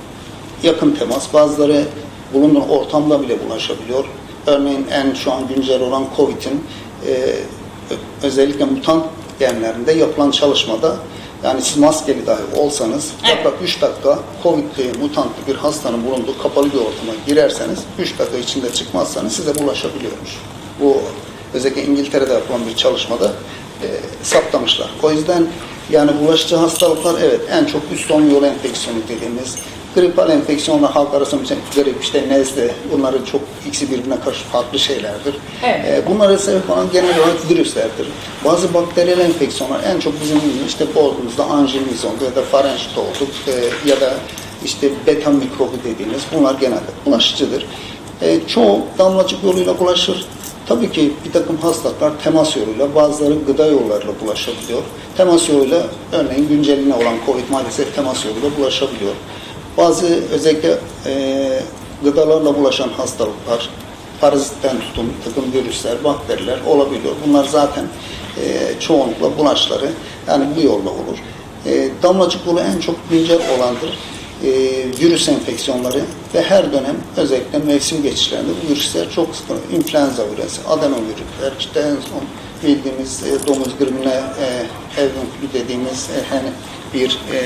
yakın temas, bazıları bulunduğun ortamda bile bulaşabiliyor. Örneğin en şu an güncel olan Covid'in e, özellikle mutant genlerinde yapılan çalışmada, yani siz maskeli dahi olsanız evet. yaklaşık üç dakika Covid'li mutantlı bir hastanın bulunduğu kapalı bir ortama girerseniz üç dakika içinde çıkmazsanız size bulaşabiliyormuş. Bu özellikle İngiltere'de yapılan bir çalışmada e, saptamışlar. O yüzden yani bulaşıcı hastalıklar evet en çok üst solunum yolu enfeksiyonu dediğimiz gripal enfeksiyonla halk arasında grip, işte nezle, bunların çok ikisi birbirine karşı farklı şeylerdir. Evet. E, bunlara sebep olan genel olarak virüslerdir. Bazı bakteriyel enfeksiyonlar en çok bizim işte boğazımızda anjinimiz oldu ya da farenjit olduk e, ya da işte beta mikrobu dediğimiz bunlar genelde bulaşıcıdır. E, çoğu damlacık yoluyla bulaşır. Tabii ki bir takım hastalıklar temas yoluyla, bazıları gıda yollarıyla bulaşabiliyor. Temas yoluyla örneğin günceline olan Covid maalesef temas yoluyla bulaşabiliyor. Bazı özellikle e, gıdalarla bulaşan hastalıklar, parazitten tutun, takım virüsler, bakteriler olabiliyor. Bunlar zaten e, çoğunlukla bulaşları yani bu yolla olur. E, damlacık yolu en çok güncel olandır. E, virüs enfeksiyonları ve her dönem özellikle mevsim geçişlerinde bu virüsler çok sıkı. İnfluenza virüsü, adenovirüsler, işte en son bildiğimiz e, domuz gribine e, avian flu dediğimiz e, hani bir e,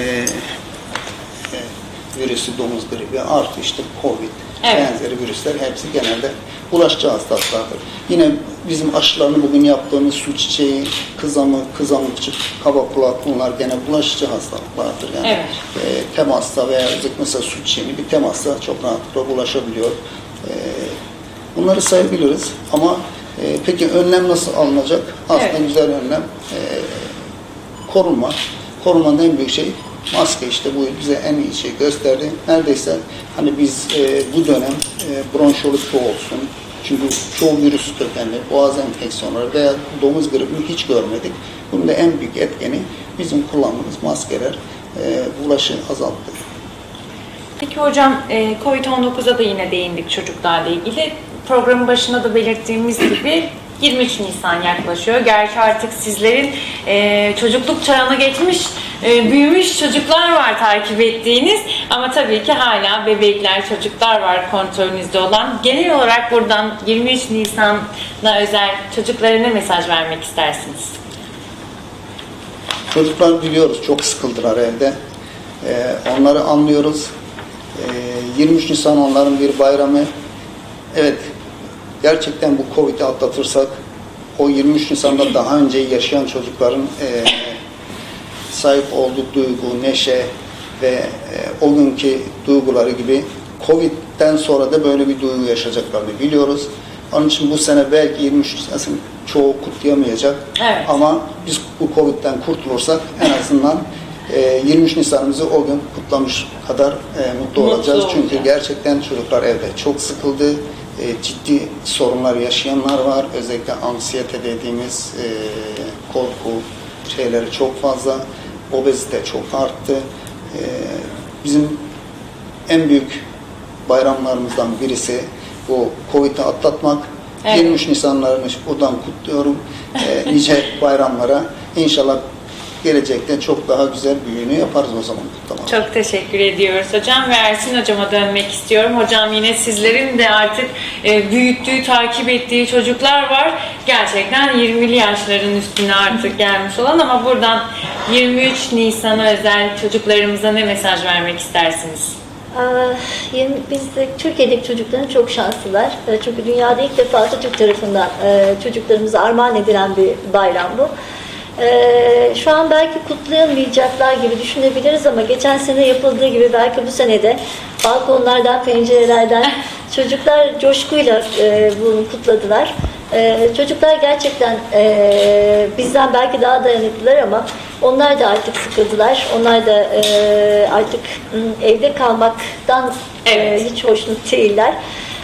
e, virüsü, domuz gribi, artı işte Covid, evet. benzeri virüsler hepsi genelde bulaşıcı hastalıklardır. Yine bizim aşılarını bugün yaptığımız su çiçeği, kızamık, kızamıkçık, kaba kulak bunlar gene bulaşıcı hastalıklardır. Yani evet. e, temasta veya mesela su çiçeğini bir temasta çok rahatlıkla bulaşabiliyor. E, bunları sayabiliriz ama e, peki önlem nasıl alınacak? Aslında evet. güzel önlem e, korunma. Korunmanın en büyük şey maske, işte bu bize en iyi şey gösterdi. Neredeyse hani biz e, bu dönem e, bronşolit olsun, çünkü çoğu virüs kökenli boğaz enfeksiyonları veya domuz gribini hiç görmedik. Bunun da en büyük etkeni bizim kullandığımız maskeler e, bulaşı azalttı. Peki hocam, e, Covid on dokuza da yine değindik çocuklarla ilgili. Programın başında da belirttiğimiz gibi yirmi üç Nisan yaklaşıyor. Gerçi artık sizlerin e, çocukluk çağına geçmiş, e, büyümüş çocuklar var takip ettiğiniz. Ama tabii ki hala bebekler, çocuklar var kontrolünüzde olan. Genel olarak buradan yirmi üç Nisan'la özel çocuklara ne mesaj vermek istersiniz? Çocuklar biliyoruz çok sıkıldılar evde. Ee, onları anlıyoruz. Ee, yirmi üç Nisan onların bir bayramı. Evet. Gerçekten bu Covid'i atlatırsak o yirmi üç Nisan'da daha önce yaşayan çocukların e, sahip olduğu duygu, neşe ve e, o günkü duyguları gibi Covid'den sonra da böyle bir duygu yaşayacaklarını biliyoruz. Onun için bu sene belki yirmi üç Nisan'ın çoğu kutlayamayacak. Evet. Ama biz bu Covid'den kurtulursak en azından e, yirmi üç Nisan'ımızı o gün kutlamış kadar e, mutlu, mutlu olacağız. Çünkü olacak. Gerçekten çocuklar evde çok sıkıldı. E, ciddi sorunlar yaşayanlar var. Özellikle anksiyete dediğimiz e, korku şeyleri çok fazla. Obezite çok arttı. E, bizim en büyük bayramlarımızdan birisi bu Covid'i atlatmak. Evet. yirmi üç Nisanlarını buradan kutluyorum. E, nice bayramlara. İnşallah gelecekte çok daha güzel büyüğünü yaparız o zaman. Tamam. Çok teşekkür ediyoruz hocam ve Ersin hocama dönmek istiyorum. Hocam yine sizlerin de artık e, büyüttüğü, takip ettiği çocuklar var. Gerçekten yirmili yaşların üstüne artık gelmiş olan ama buradan yirmi üç Nisan'a özel çocuklarımıza ne mesaj vermek istersiniz? Biz de Türkiye'deki çocukların çok şanslılar. Çünkü dünyada ilk defa Atatürk tarafından çocuklarımıza armağan edilen bir bayram bu. Şu an belki kutlayamayacaklar gibi düşünebiliriz ama geçen sene yapıldığı gibi belki bu sene de balkonlardan, pencerelerden çocuklar coşkuyla bunu kutladılar. Çocuklar gerçekten bizden belki daha dayanıklılar ama onlar da artık sıkıldılar. Onlar da artık evde kalmaktan evet. hiç hoşnut değiller.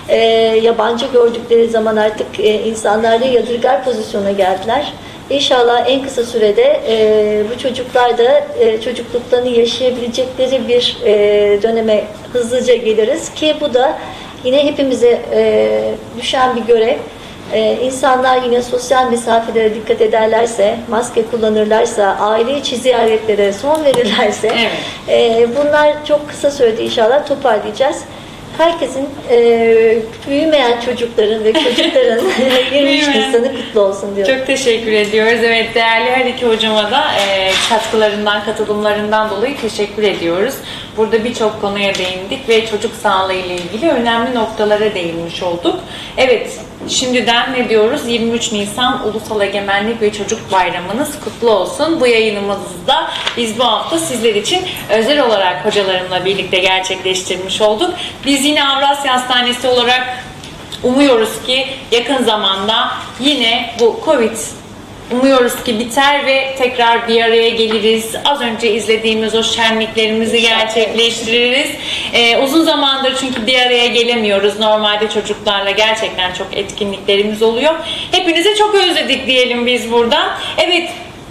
Yabancı gördükleri zaman artık insanlarda yadırgar pozisyona geldiler. İnşallah en kısa sürede e, bu çocuklar da e, çocukluklarını yaşayabilecekleri bir e, döneme hızlıca geliriz ki bu da yine hepimize e, düşen bir görev. E, insanlar yine sosyal mesafelere dikkat ederlerse, maske kullanırlarsa, aile içi ziyaretlere son verirlerse evet. e, bunlar çok kısa sürede inşallah toparlayacağız. Herkesin e, büyümeyen çocukların ve çocukların yirmi üç Nisan'ı kutlu olsun diyorum. Çok teşekkür ediyoruz. Evet, değerli her iki hocama da e, katkılarından, katılımlarından dolayı teşekkür ediyoruz. Burada birçok konuya değindik ve çocuk sağlığı ile ilgili önemli noktalara değinmiş olduk. Evet, şimdiden ne diyoruz? yirmi üç Nisan Ulusal Egemenlik ve Çocuk Bayramınız kutlu olsun. Bu yayınımızı da biz bu hafta sizler için özel olarak hocalarımla birlikte gerçekleştirmiş olduk. Biz yine Avrasya Hastanesi olarak umuyoruz ki yakın zamanda yine bu Covid umuyoruz ki biter ve tekrar bir araya geliriz. Az önce izlediğimiz o şenliklerimizi gerçekleştiririz. Ee, uzun zamandır çünkü bir araya gelemiyoruz. Normalde çocuklarla gerçekten çok etkinliklerimiz oluyor. Hepinize çok özledik diyelim biz buradan. Evet,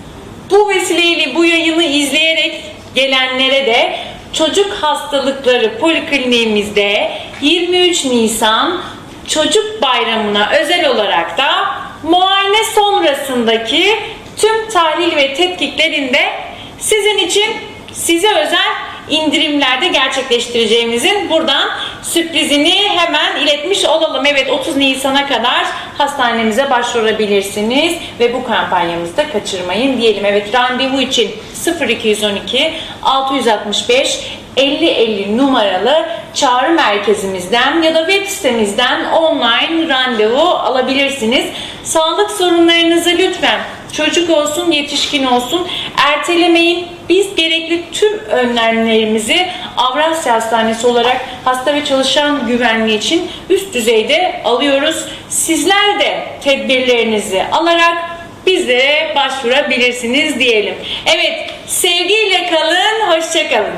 bu vesileyle bu yayını izleyerek gelenlere de çocuk hastalıkları polikliniğimizde yirmi üç Nisan Çocuk Bayramı'na özel olarak da muayene sonrasındaki tüm tahlil ve tetkiklerinde sizin için size özel indirimlerde gerçekleştireceğimizin buradan sürprizini hemen iletmiş olalım. Evet, otuz Nisan'a kadar hastanemize başvurabilirsiniz ve bu kampanyamızı da kaçırmayın diyelim. Evet, randevu için sıfır iki yüz on iki altı yüz altmış beş elli elli numaralı çağrı merkezimizden ya da web sitemizden online randevu alabilirsiniz. Sağlık sorunlarınızı lütfen çocuk olsun, yetişkin olsun ertelemeyin. Biz gerekli tüm önlemlerimizi Avrasya Hastanesi olarak hasta ve çalışan güvenliği için üst düzeyde alıyoruz. Sizler de tedbirlerinizi alarak bizlere başvurabilirsiniz diyelim. Evet, sevgiyle kalın, hoşça kalın.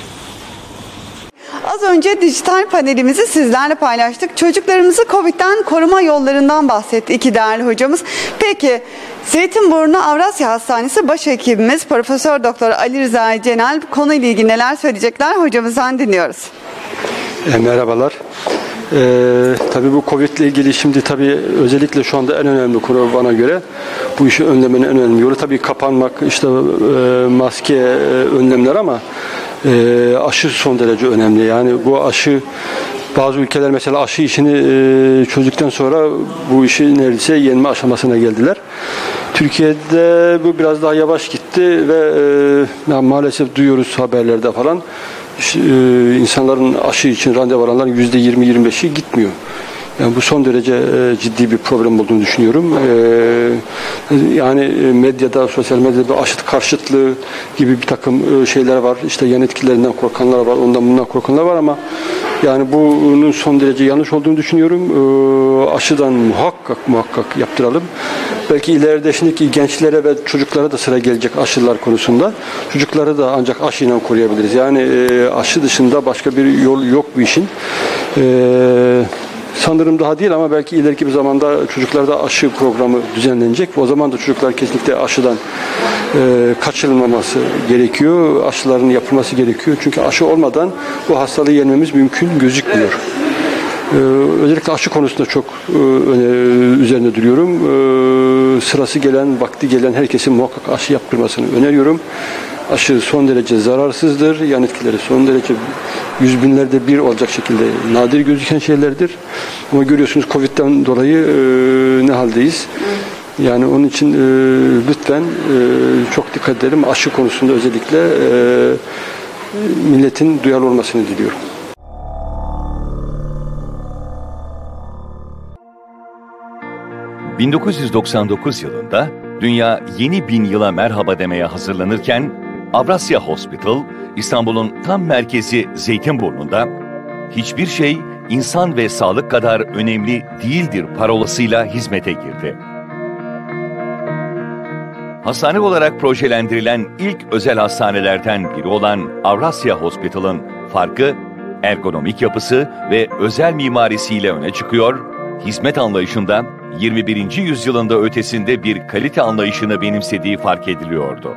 Az önce dijital panelimizi sizlerle paylaştık. Çocuklarımızı Covid'den koruma yollarından bahsetti iki değerli hocamız. Peki Zeytinburnu Avrasya Hastanesi Başhekimimiz Profesör Doktor Ali Rıza Cenal konuyla ilgili neler söyleyecekler? Hocamızdan dinliyoruz. E, merhabalar. E, tabii bu Covid ile ilgili şimdi tabii özellikle şu anda en önemli konu bana göre bu işi önlemenin en önemli yolu tabii kapanmak, işte e, maske e, önlemler ama e, aşı son derece önemli. Yani bu aşı bazı ülkeler mesela aşı işini e, çözdükten sonra bu işi neredeyse yenme aşamasına geldiler. Türkiye'de bu biraz daha yavaş gitti ve e, yani maalesef duyuyoruz haberlerde falan. İşte, e, insanların aşı için randevu alanların yüzde yirmi yirmi beşi gitmiyor. Yani bu son derece e, ciddi bir problem olduğunu düşünüyorum. E, yani medyada, sosyal medyada aşıt karşıtlığı gibi bir takım e, şeyler var. İşte yan etkilerinden korkanlar var, ondan bundan korkanlar var ama yani bunun son derece yanlış olduğunu düşünüyorum. E, aşıdan muhakkak muhakkak yaptıralım. Belki ileride şimdiki gençlere ve çocuklara da sıra gelecek aşılar konusunda. Çocukları da ancak aşıyla koruyabiliriz. Yani e, aşı dışında başka bir yol yok bu işin. E, sanırım daha değil ama belki ileriki bir zamanda çocuklarda aşı programı düzenlenecek. O zaman da çocuklar kesinlikle aşıdan e, kaçırılmaması gerekiyor. Aşıların yapılması gerekiyor. Çünkü aşı olmadan bu hastalığı yenmemiz mümkün gözükmüyor. Ee, özellikle aşı konusunda çok e, üzerine duruyorum. Ee, sırası gelen, vakti gelen herkesin muhakkak aşı yaptırmasını öneriyorum. Aşı son derece zararsızdır. Yan etkileri son derece yüz binlerde bir olacak şekilde nadir gözüken şeylerdir. Ama görüyorsunuz Covid'den dolayı e, ne haldeyiz. Yani onun için e, lütfen e, çok dikkat edelim. Aşı konusunda özellikle e, milletin duyarlı olmasını diliyorum. bin dokuz yüz doksan dokuz yılında dünya yeni bin yıla merhaba demeye hazırlanırken Avrasya Hospital, İstanbul'un tam merkezi Zeytinburnu'nda hiçbir şey insan ve sağlık kadar önemli değildir parolasıyla hizmete girdi. Hastane olarak projelendirilen ilk özel hastanelerden biri olan Avrasya Hospital'ın farkı, ergonomik yapısı ve özel mimarisiyle öne çıkıyor, hizmet anlayışında yirmi birinci yüzyılında ötesinde bir kalite anlayışını benimsediği fark ediliyordu.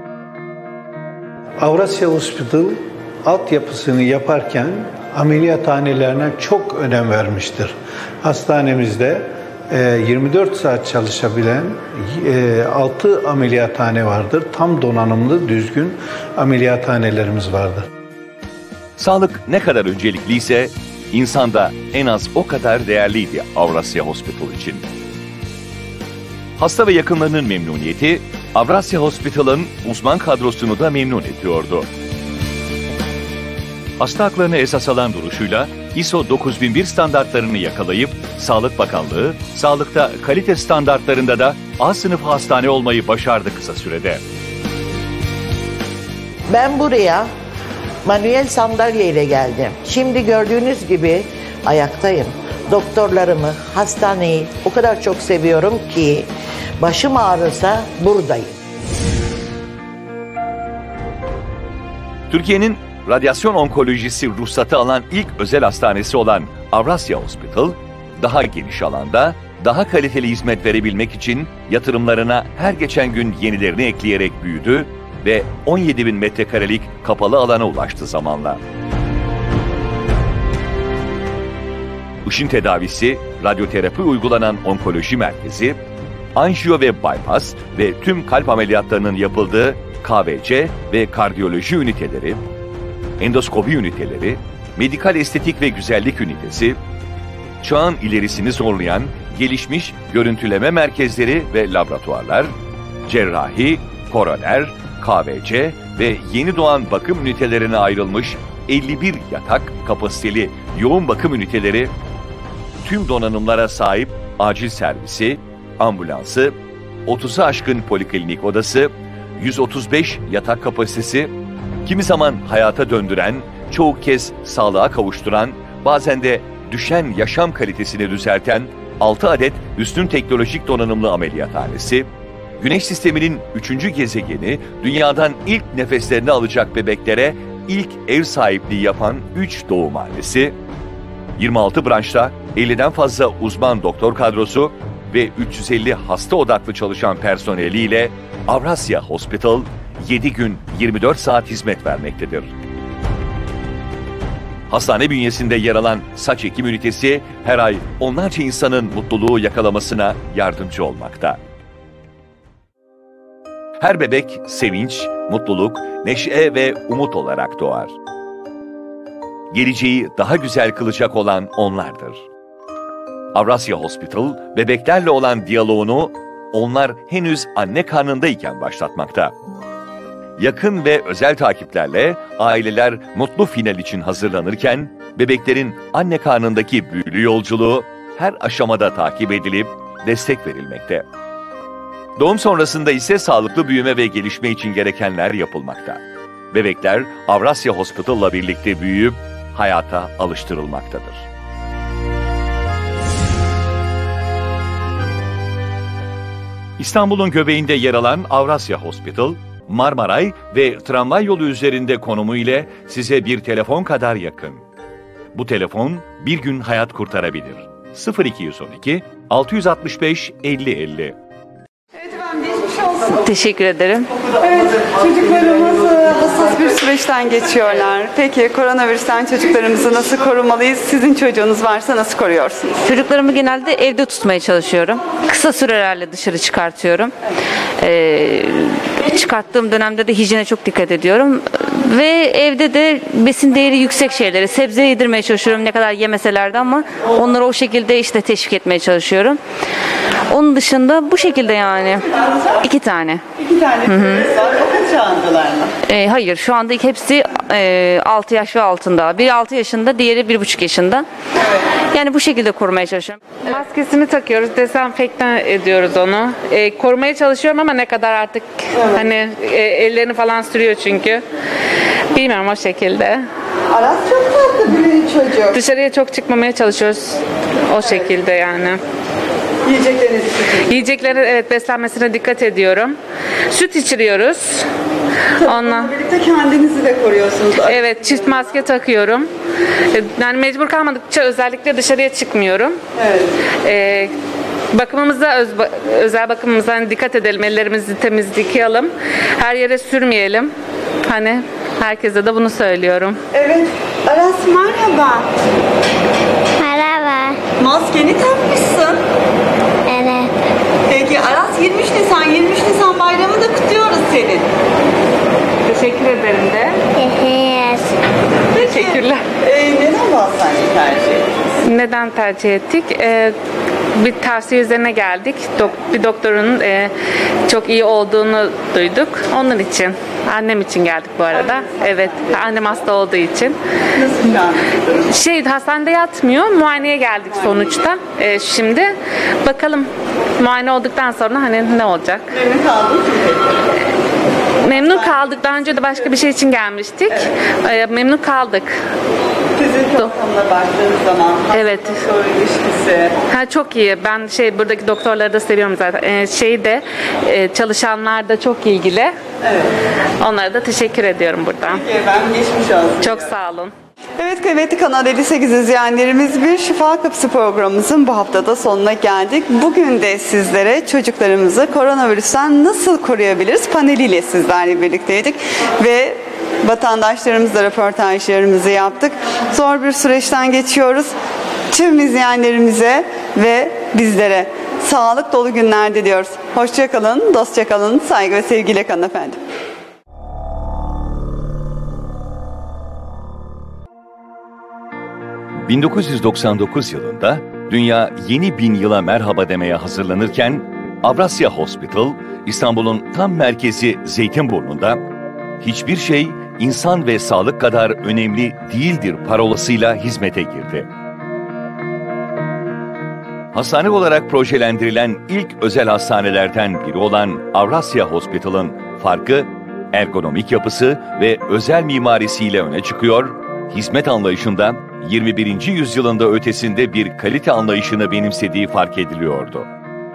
Avrasya Hospital altyapısını yaparken ameliyathanelerine çok önem vermiştir. Hastanemizde yirmi dört saat çalışabilen altı ameliyathane vardır. Tam donanımlı, düzgün ameliyathanelerimiz vardır. Sağlık ne kadar öncelikliyse, İnsan da en az o kadar değerliydi Avrasya Hospital için. Hasta ve yakınlarının memnuniyeti, Avrasya Hospital'ın uzman kadrosunu da memnun ediyordu. Hasta haklarını esas alan duruşuyla I S O dokuz bin bir standartlarını yakalayıp, Sağlık Bakanlığı, sağlıkta kalite standartlarında da A sınıfı hastane olmayı başardı kısa sürede. Ben buraya manuel sandalyeyle geldim. Şimdi gördüğünüz gibi ayaktayım. Doktorlarımı, hastaneyi o kadar çok seviyorum ki başım ağrırsa buradayım. Türkiye'nin radyasyon onkolojisi ruhsatı alan ilk özel hastanesi olan Avrasya Hospital, daha geniş alanda, daha kaliteli hizmet verebilmek için yatırımlarına her geçen gün yenilerini ekleyerek büyüdü ve on yedi bin metrekarelik kapalı alana ulaştı zamanla. Işın tedavisi, radyoterapi uygulanan onkoloji merkezi, anjiyo ve bypass ve tüm kalp ameliyatlarının yapıldığı K V C ve kardiyoloji üniteleri, endoskopi üniteleri, medikal estetik ve güzellik ünitesi, çağın ilerisini zorlayan gelişmiş görüntüleme merkezleri ve laboratuvarlar, cerrahi, koroner, K V C ve yeni doğan bakım ünitelerine ayrılmış elli bir yatak kapasiteli yoğun bakım üniteleri, tüm donanımlara sahip acil servisi, ambulansı, otuzu aşkın poliklinik odası, yüz otuz beş yatak kapasitesi, kimi zaman hayata döndüren, çoğu kez sağlığa kavuşturan, bazen de düşen yaşam kalitesini düzelten altı adet üstün teknolojik donanımlı ameliyathanesi, Güneş sisteminin üçüncü gezegeni, dünyadan ilk nefeslerini alacak bebeklere ilk ev sahipliği yapan üç doğumhanesi, yirmi altı branşta elliden fazla uzman doktor kadrosu ve üç yüz elli hasta odaklı çalışan personeliyle Avrasya Hospital yedi gün yirmi dört saat hizmet vermektedir. Hastane bünyesinde yer alan saç ekim ünitesi her ay onlarca insanın mutluluğu yakalamasına yardımcı olmakta. Her bebek sevinç, mutluluk, neşe ve umut olarak doğar. Geleceği daha güzel kılacak olan onlardır. Avrasya Hospital, bebeklerle olan diyaloğunu onlar henüz anne karnındayken başlatmakta. Yakın ve özel takiplerle aileler mutlu final için hazırlanırken, bebeklerin anne karnındaki büyülü yolculuğu her aşamada takip edilip destek verilmekte. Doğum sonrasında ise sağlıklı büyüme ve gelişme için gerekenler yapılmakta. Bebekler Avrasya Hospital'la birlikte büyüyüp hayata alıştırılmaktadır. İstanbul'un göbeğinde yer alan Avrasya Hospital, Marmaray ve tramvay yolu üzerinde konumu ile size bir telefon kadar yakın. Bu telefon bir gün hayat kurtarabilir. sıfır iki yüz on iki altı yüz altmış beş elli elli. Evet efendim, geçmiş olsun. Teşekkür ederim. Evet, çocuklarımız e, hassas bir süreçten geçiyorlar. Peki koronavirüsten çocuklarımızı nasıl korumalıyız? Sizin çocuğunuz varsa nasıl koruyorsunuz? Çocuklarımı genelde evde tutmaya çalışıyorum. Kısa sürelerle dışarı çıkartıyorum. Ee, çıkarttığım dönemde de hijyene çok dikkat ediyorum. Ve evde de besin değeri yüksek şeyleri, sebze yedirmeye çalışıyorum ne kadar yemeseler de, ama onları o şekilde işte teşvik etmeye çalışıyorum. Onun dışında bu şekilde yani. İki tane. İki tane çocuk var. Okul çağındalar mı? Ee, hayır, şu anda hepsi e, altı yaş ve altında. Biri altı yaşında, diğeri bir buçuk yaşında. Evet. Yani bu şekilde korumaya çalışıyorum. Maskesini takıyoruz, dezenfektan ediyoruz onu. E, korumaya çalışıyorum ama ne kadar artık hani e, ellerini falan sürüyor çünkü. Bilmiyorum, o şekilde. Aras çok tatlı bir çocuk. Dışarıya çok çıkmamaya çalışıyoruz. O şekilde yani. Yiyeceklerinizi seçin. Yiyecekleri, evet, beslenmesine dikkat ediyorum. Süt içiriyoruz. Onunla Onunla birlikte kendinizi de koruyorsunuz. evet, çift maske takıyorum. E, Yani mecbur kalmadıkça özellikle dışarıya çıkmıyorum. Evet. E, bakımımıza, öz, özel bakımımıza hani dikkat edelim. Ellerimizi temiz yıkayalım. Her yere sürmeyelim. Hani herkese de bunu söylüyorum. Evet. Aras merhaba. Merhaba. Maskeni takmışsın. Evet. Peki Aras, yirmi üç Nisan, yirmi üç Nisan bayramı da kutluyoruz senin. Teşekkür ederim de. Evet. Teşekkürler. Ee, neden bu hastaneyi tercih ettin? Neden tercih ettik? Ee, bir tavsiye üzerine geldik. Dok- bir doktorun e, çok iyi olduğunu duyduk. Onun için. Annem için geldik bu arada. Evet. Annem hasta olduğu için. Nasıl şu an? Şey, hastanede yatmıyor. Muayeneye geldik sonuçta. Ee, şimdi bakalım, muayene olduktan sonra hani ne olacak? Memnun kaldın mı peki? Memnun kaldık. Daha önce de başka bir şey için gelmiştik. Ee, memnun kaldık. Fizik ortamına baktığınız zaman Evet. doktor ilişkisi. Ha, çok iyi. Ben şey, buradaki doktorları da seviyorum zaten. Ee, şey de e, çalışanlar da çok ilgili. Evet. Onlara da teşekkür ediyorum buradan. Peki ben geçmiş olsun. Çok sağ olun. Evet kıymetli Kanal elli sekiz izleyenlerimiz, bir Şifa Kapısı programımızın bu haftada sonuna geldik. Bugün de sizlere çocuklarımızı koronavirüsten nasıl koruyabiliriz paneliyle sizlerle birlikteydik. Ve vatandaşlarımızla röportajlarımızı yaptık. Zor bir süreçten geçiyoruz. Tüm izleyenlerimize ve bizlere sağlık dolu günler diliyoruz. Hoşça kalın, dostça kalın, saygı ve sevgiyle kalın efendim. bin dokuz yüz doksan dokuz yılında dünya yeni bin yıla merhaba demeye hazırlanırken Avrasya Hospital, İstanbul'un tam merkezi Zeytinburnu'nda hiçbir şey insan ve sağlık kadar önemli değildir parolasıyla hizmete girdi. Hastane olarak projelendirilen ilk özel hastanelerden biri olan Avrasya Hospital'ın farkı, ergonomik yapısı ve özel mimarisiyle öne çıkıyor, hizmet anlayışında yirmi birinci yüzyılında ötesinde bir kalite anlayışını benimsediği fark ediliyordu.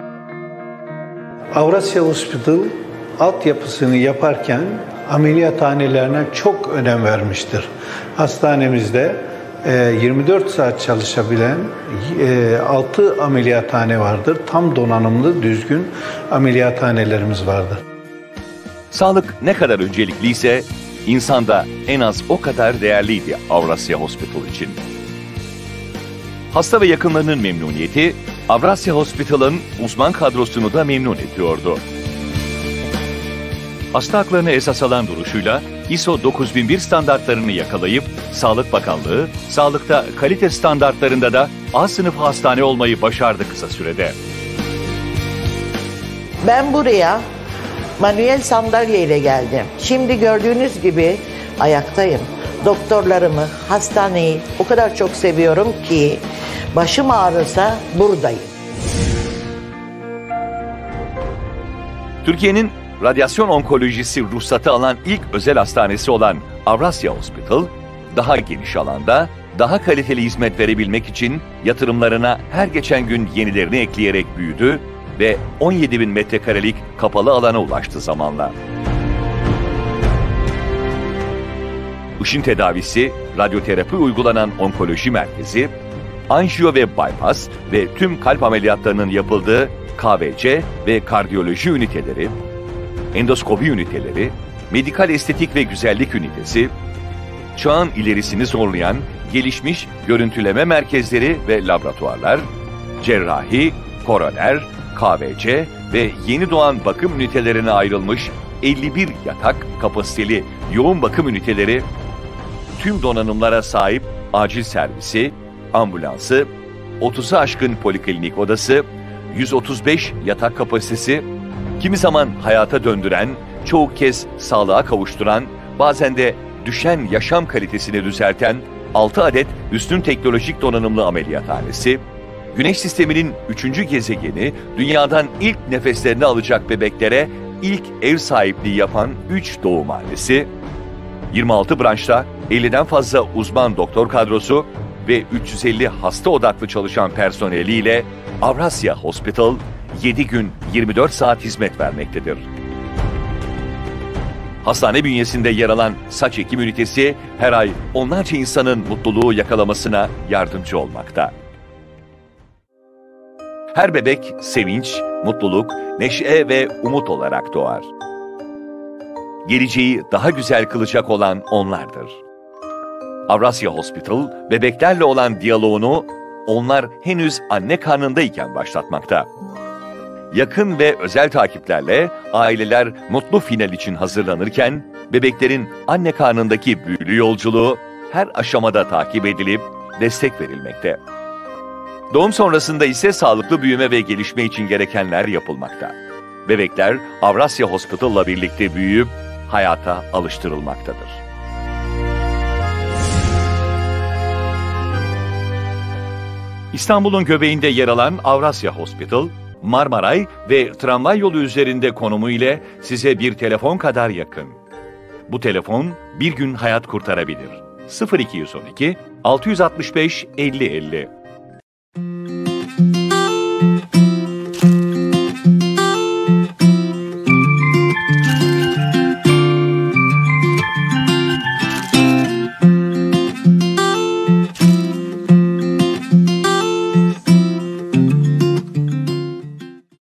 Avrasya Hospital altyapısını yaparken ameliyathanelerine çok önem vermiştir. Hastanemizde yirmi dört saat çalışabilen altı ameliyathane vardır. Tam donanımlı, düzgün ameliyathanelerimiz vardır. Sağlık ne kadar öncelikliyse, insan da en az o kadar değerliydi Avrasya Hospital için. Hasta ve yakınlarının memnuniyeti, Avrasya Hospital'ın uzman kadrosunu da memnun ediyordu. Hasta haklarını esas alan duruşuyla I S O dokuz bin bir standartlarını yakalayıp, Sağlık Bakanlığı, sağlıkta kalite standartlarında da A sınıfı hastane olmayı başardı kısa sürede. Ben buraya manuel sandalyeyle geldim. Şimdi gördüğünüz gibi ayaktayım. Doktorlarımı, hastaneyi o kadar çok seviyorum ki Başım ağrırsa buradayım. Türkiye'nin radyasyon onkolojisi ruhsatı alan ilk özel hastanesi olan Avrasya Hospital, daha geniş alanda, daha kaliteli hizmet verebilmek için yatırımlarına her geçen gün yenilerini ekleyerek büyüdü ve on yedi bin metrekarelik kapalı alana ulaştı zamanla. Işın tedavisi, radyoterapi uygulanan onkoloji merkezi, anjiyo ve bypass ve tüm kalp ameliyatlarının yapıldığı K V C ve kardiyoloji üniteleri, endoskopi üniteleri, medikal estetik ve güzellik ünitesi, çağın ilerisini zorlayan gelişmiş görüntüleme merkezleri ve laboratuvarlar, cerrahi, koroner, K V C ve yeni doğan bakım ünitelerine ayrılmış elli bir yatak kapasiteli yoğun bakım üniteleri, tüm donanımlara sahip acil servisi, ambulansı, otuzu aşkın poliklinik odası, yüz otuz beş yatak kapasitesi, kimi zaman hayata döndüren, çoğu kez sağlığa kavuşturan, bazen de düşen yaşam kalitesini düzelten altı adet üstün teknolojik donanımlı ameliyathanesi, Güneş sisteminin üçüncü gezegeni, dünyadan ilk nefeslerini alacak bebeklere ilk ev sahipliği yapan üç doğumhanesi, yirmi altı branşta elliden fazla uzman doktor kadrosu ve üç yüz elli hasta odaklı çalışan personeliyle Avrasya Hospital yedi gün yirmi dört saat hizmet vermektedir. Hastane bünyesinde yer alan saç ekim ünitesi her ay onlarca insanın mutluluğu yakalamasına yardımcı olmakta. Her bebek sevinç, mutluluk, neşe ve umut olarak doğar. Geleceği daha güzel kılacak olan onlardır. Avrasya Hospital, bebeklerle olan diyaloğunu onlar henüz anne karnındayken başlatmakta. Yakın ve özel takiplerle aileler mutlu final için hazırlanırken, bebeklerin anne karnındaki büyülü yolculuğu her aşamada takip edilip destek verilmekte. Doğum sonrasında ise sağlıklı büyüme ve gelişme için gerekenler yapılmakta. Bebekler Avrasya Hospital'la birlikte büyüyüp hayata alıştırılmaktadır. İstanbul'un göbeğinde yer alan Avrasya Hospital, Marmaray ve tramvay yolu üzerinde konumu ile size bir telefon kadar yakın. Bu telefon bir gün hayat kurtarabilir. sıfır iki yüz on iki altı yüz altmış beş elli elli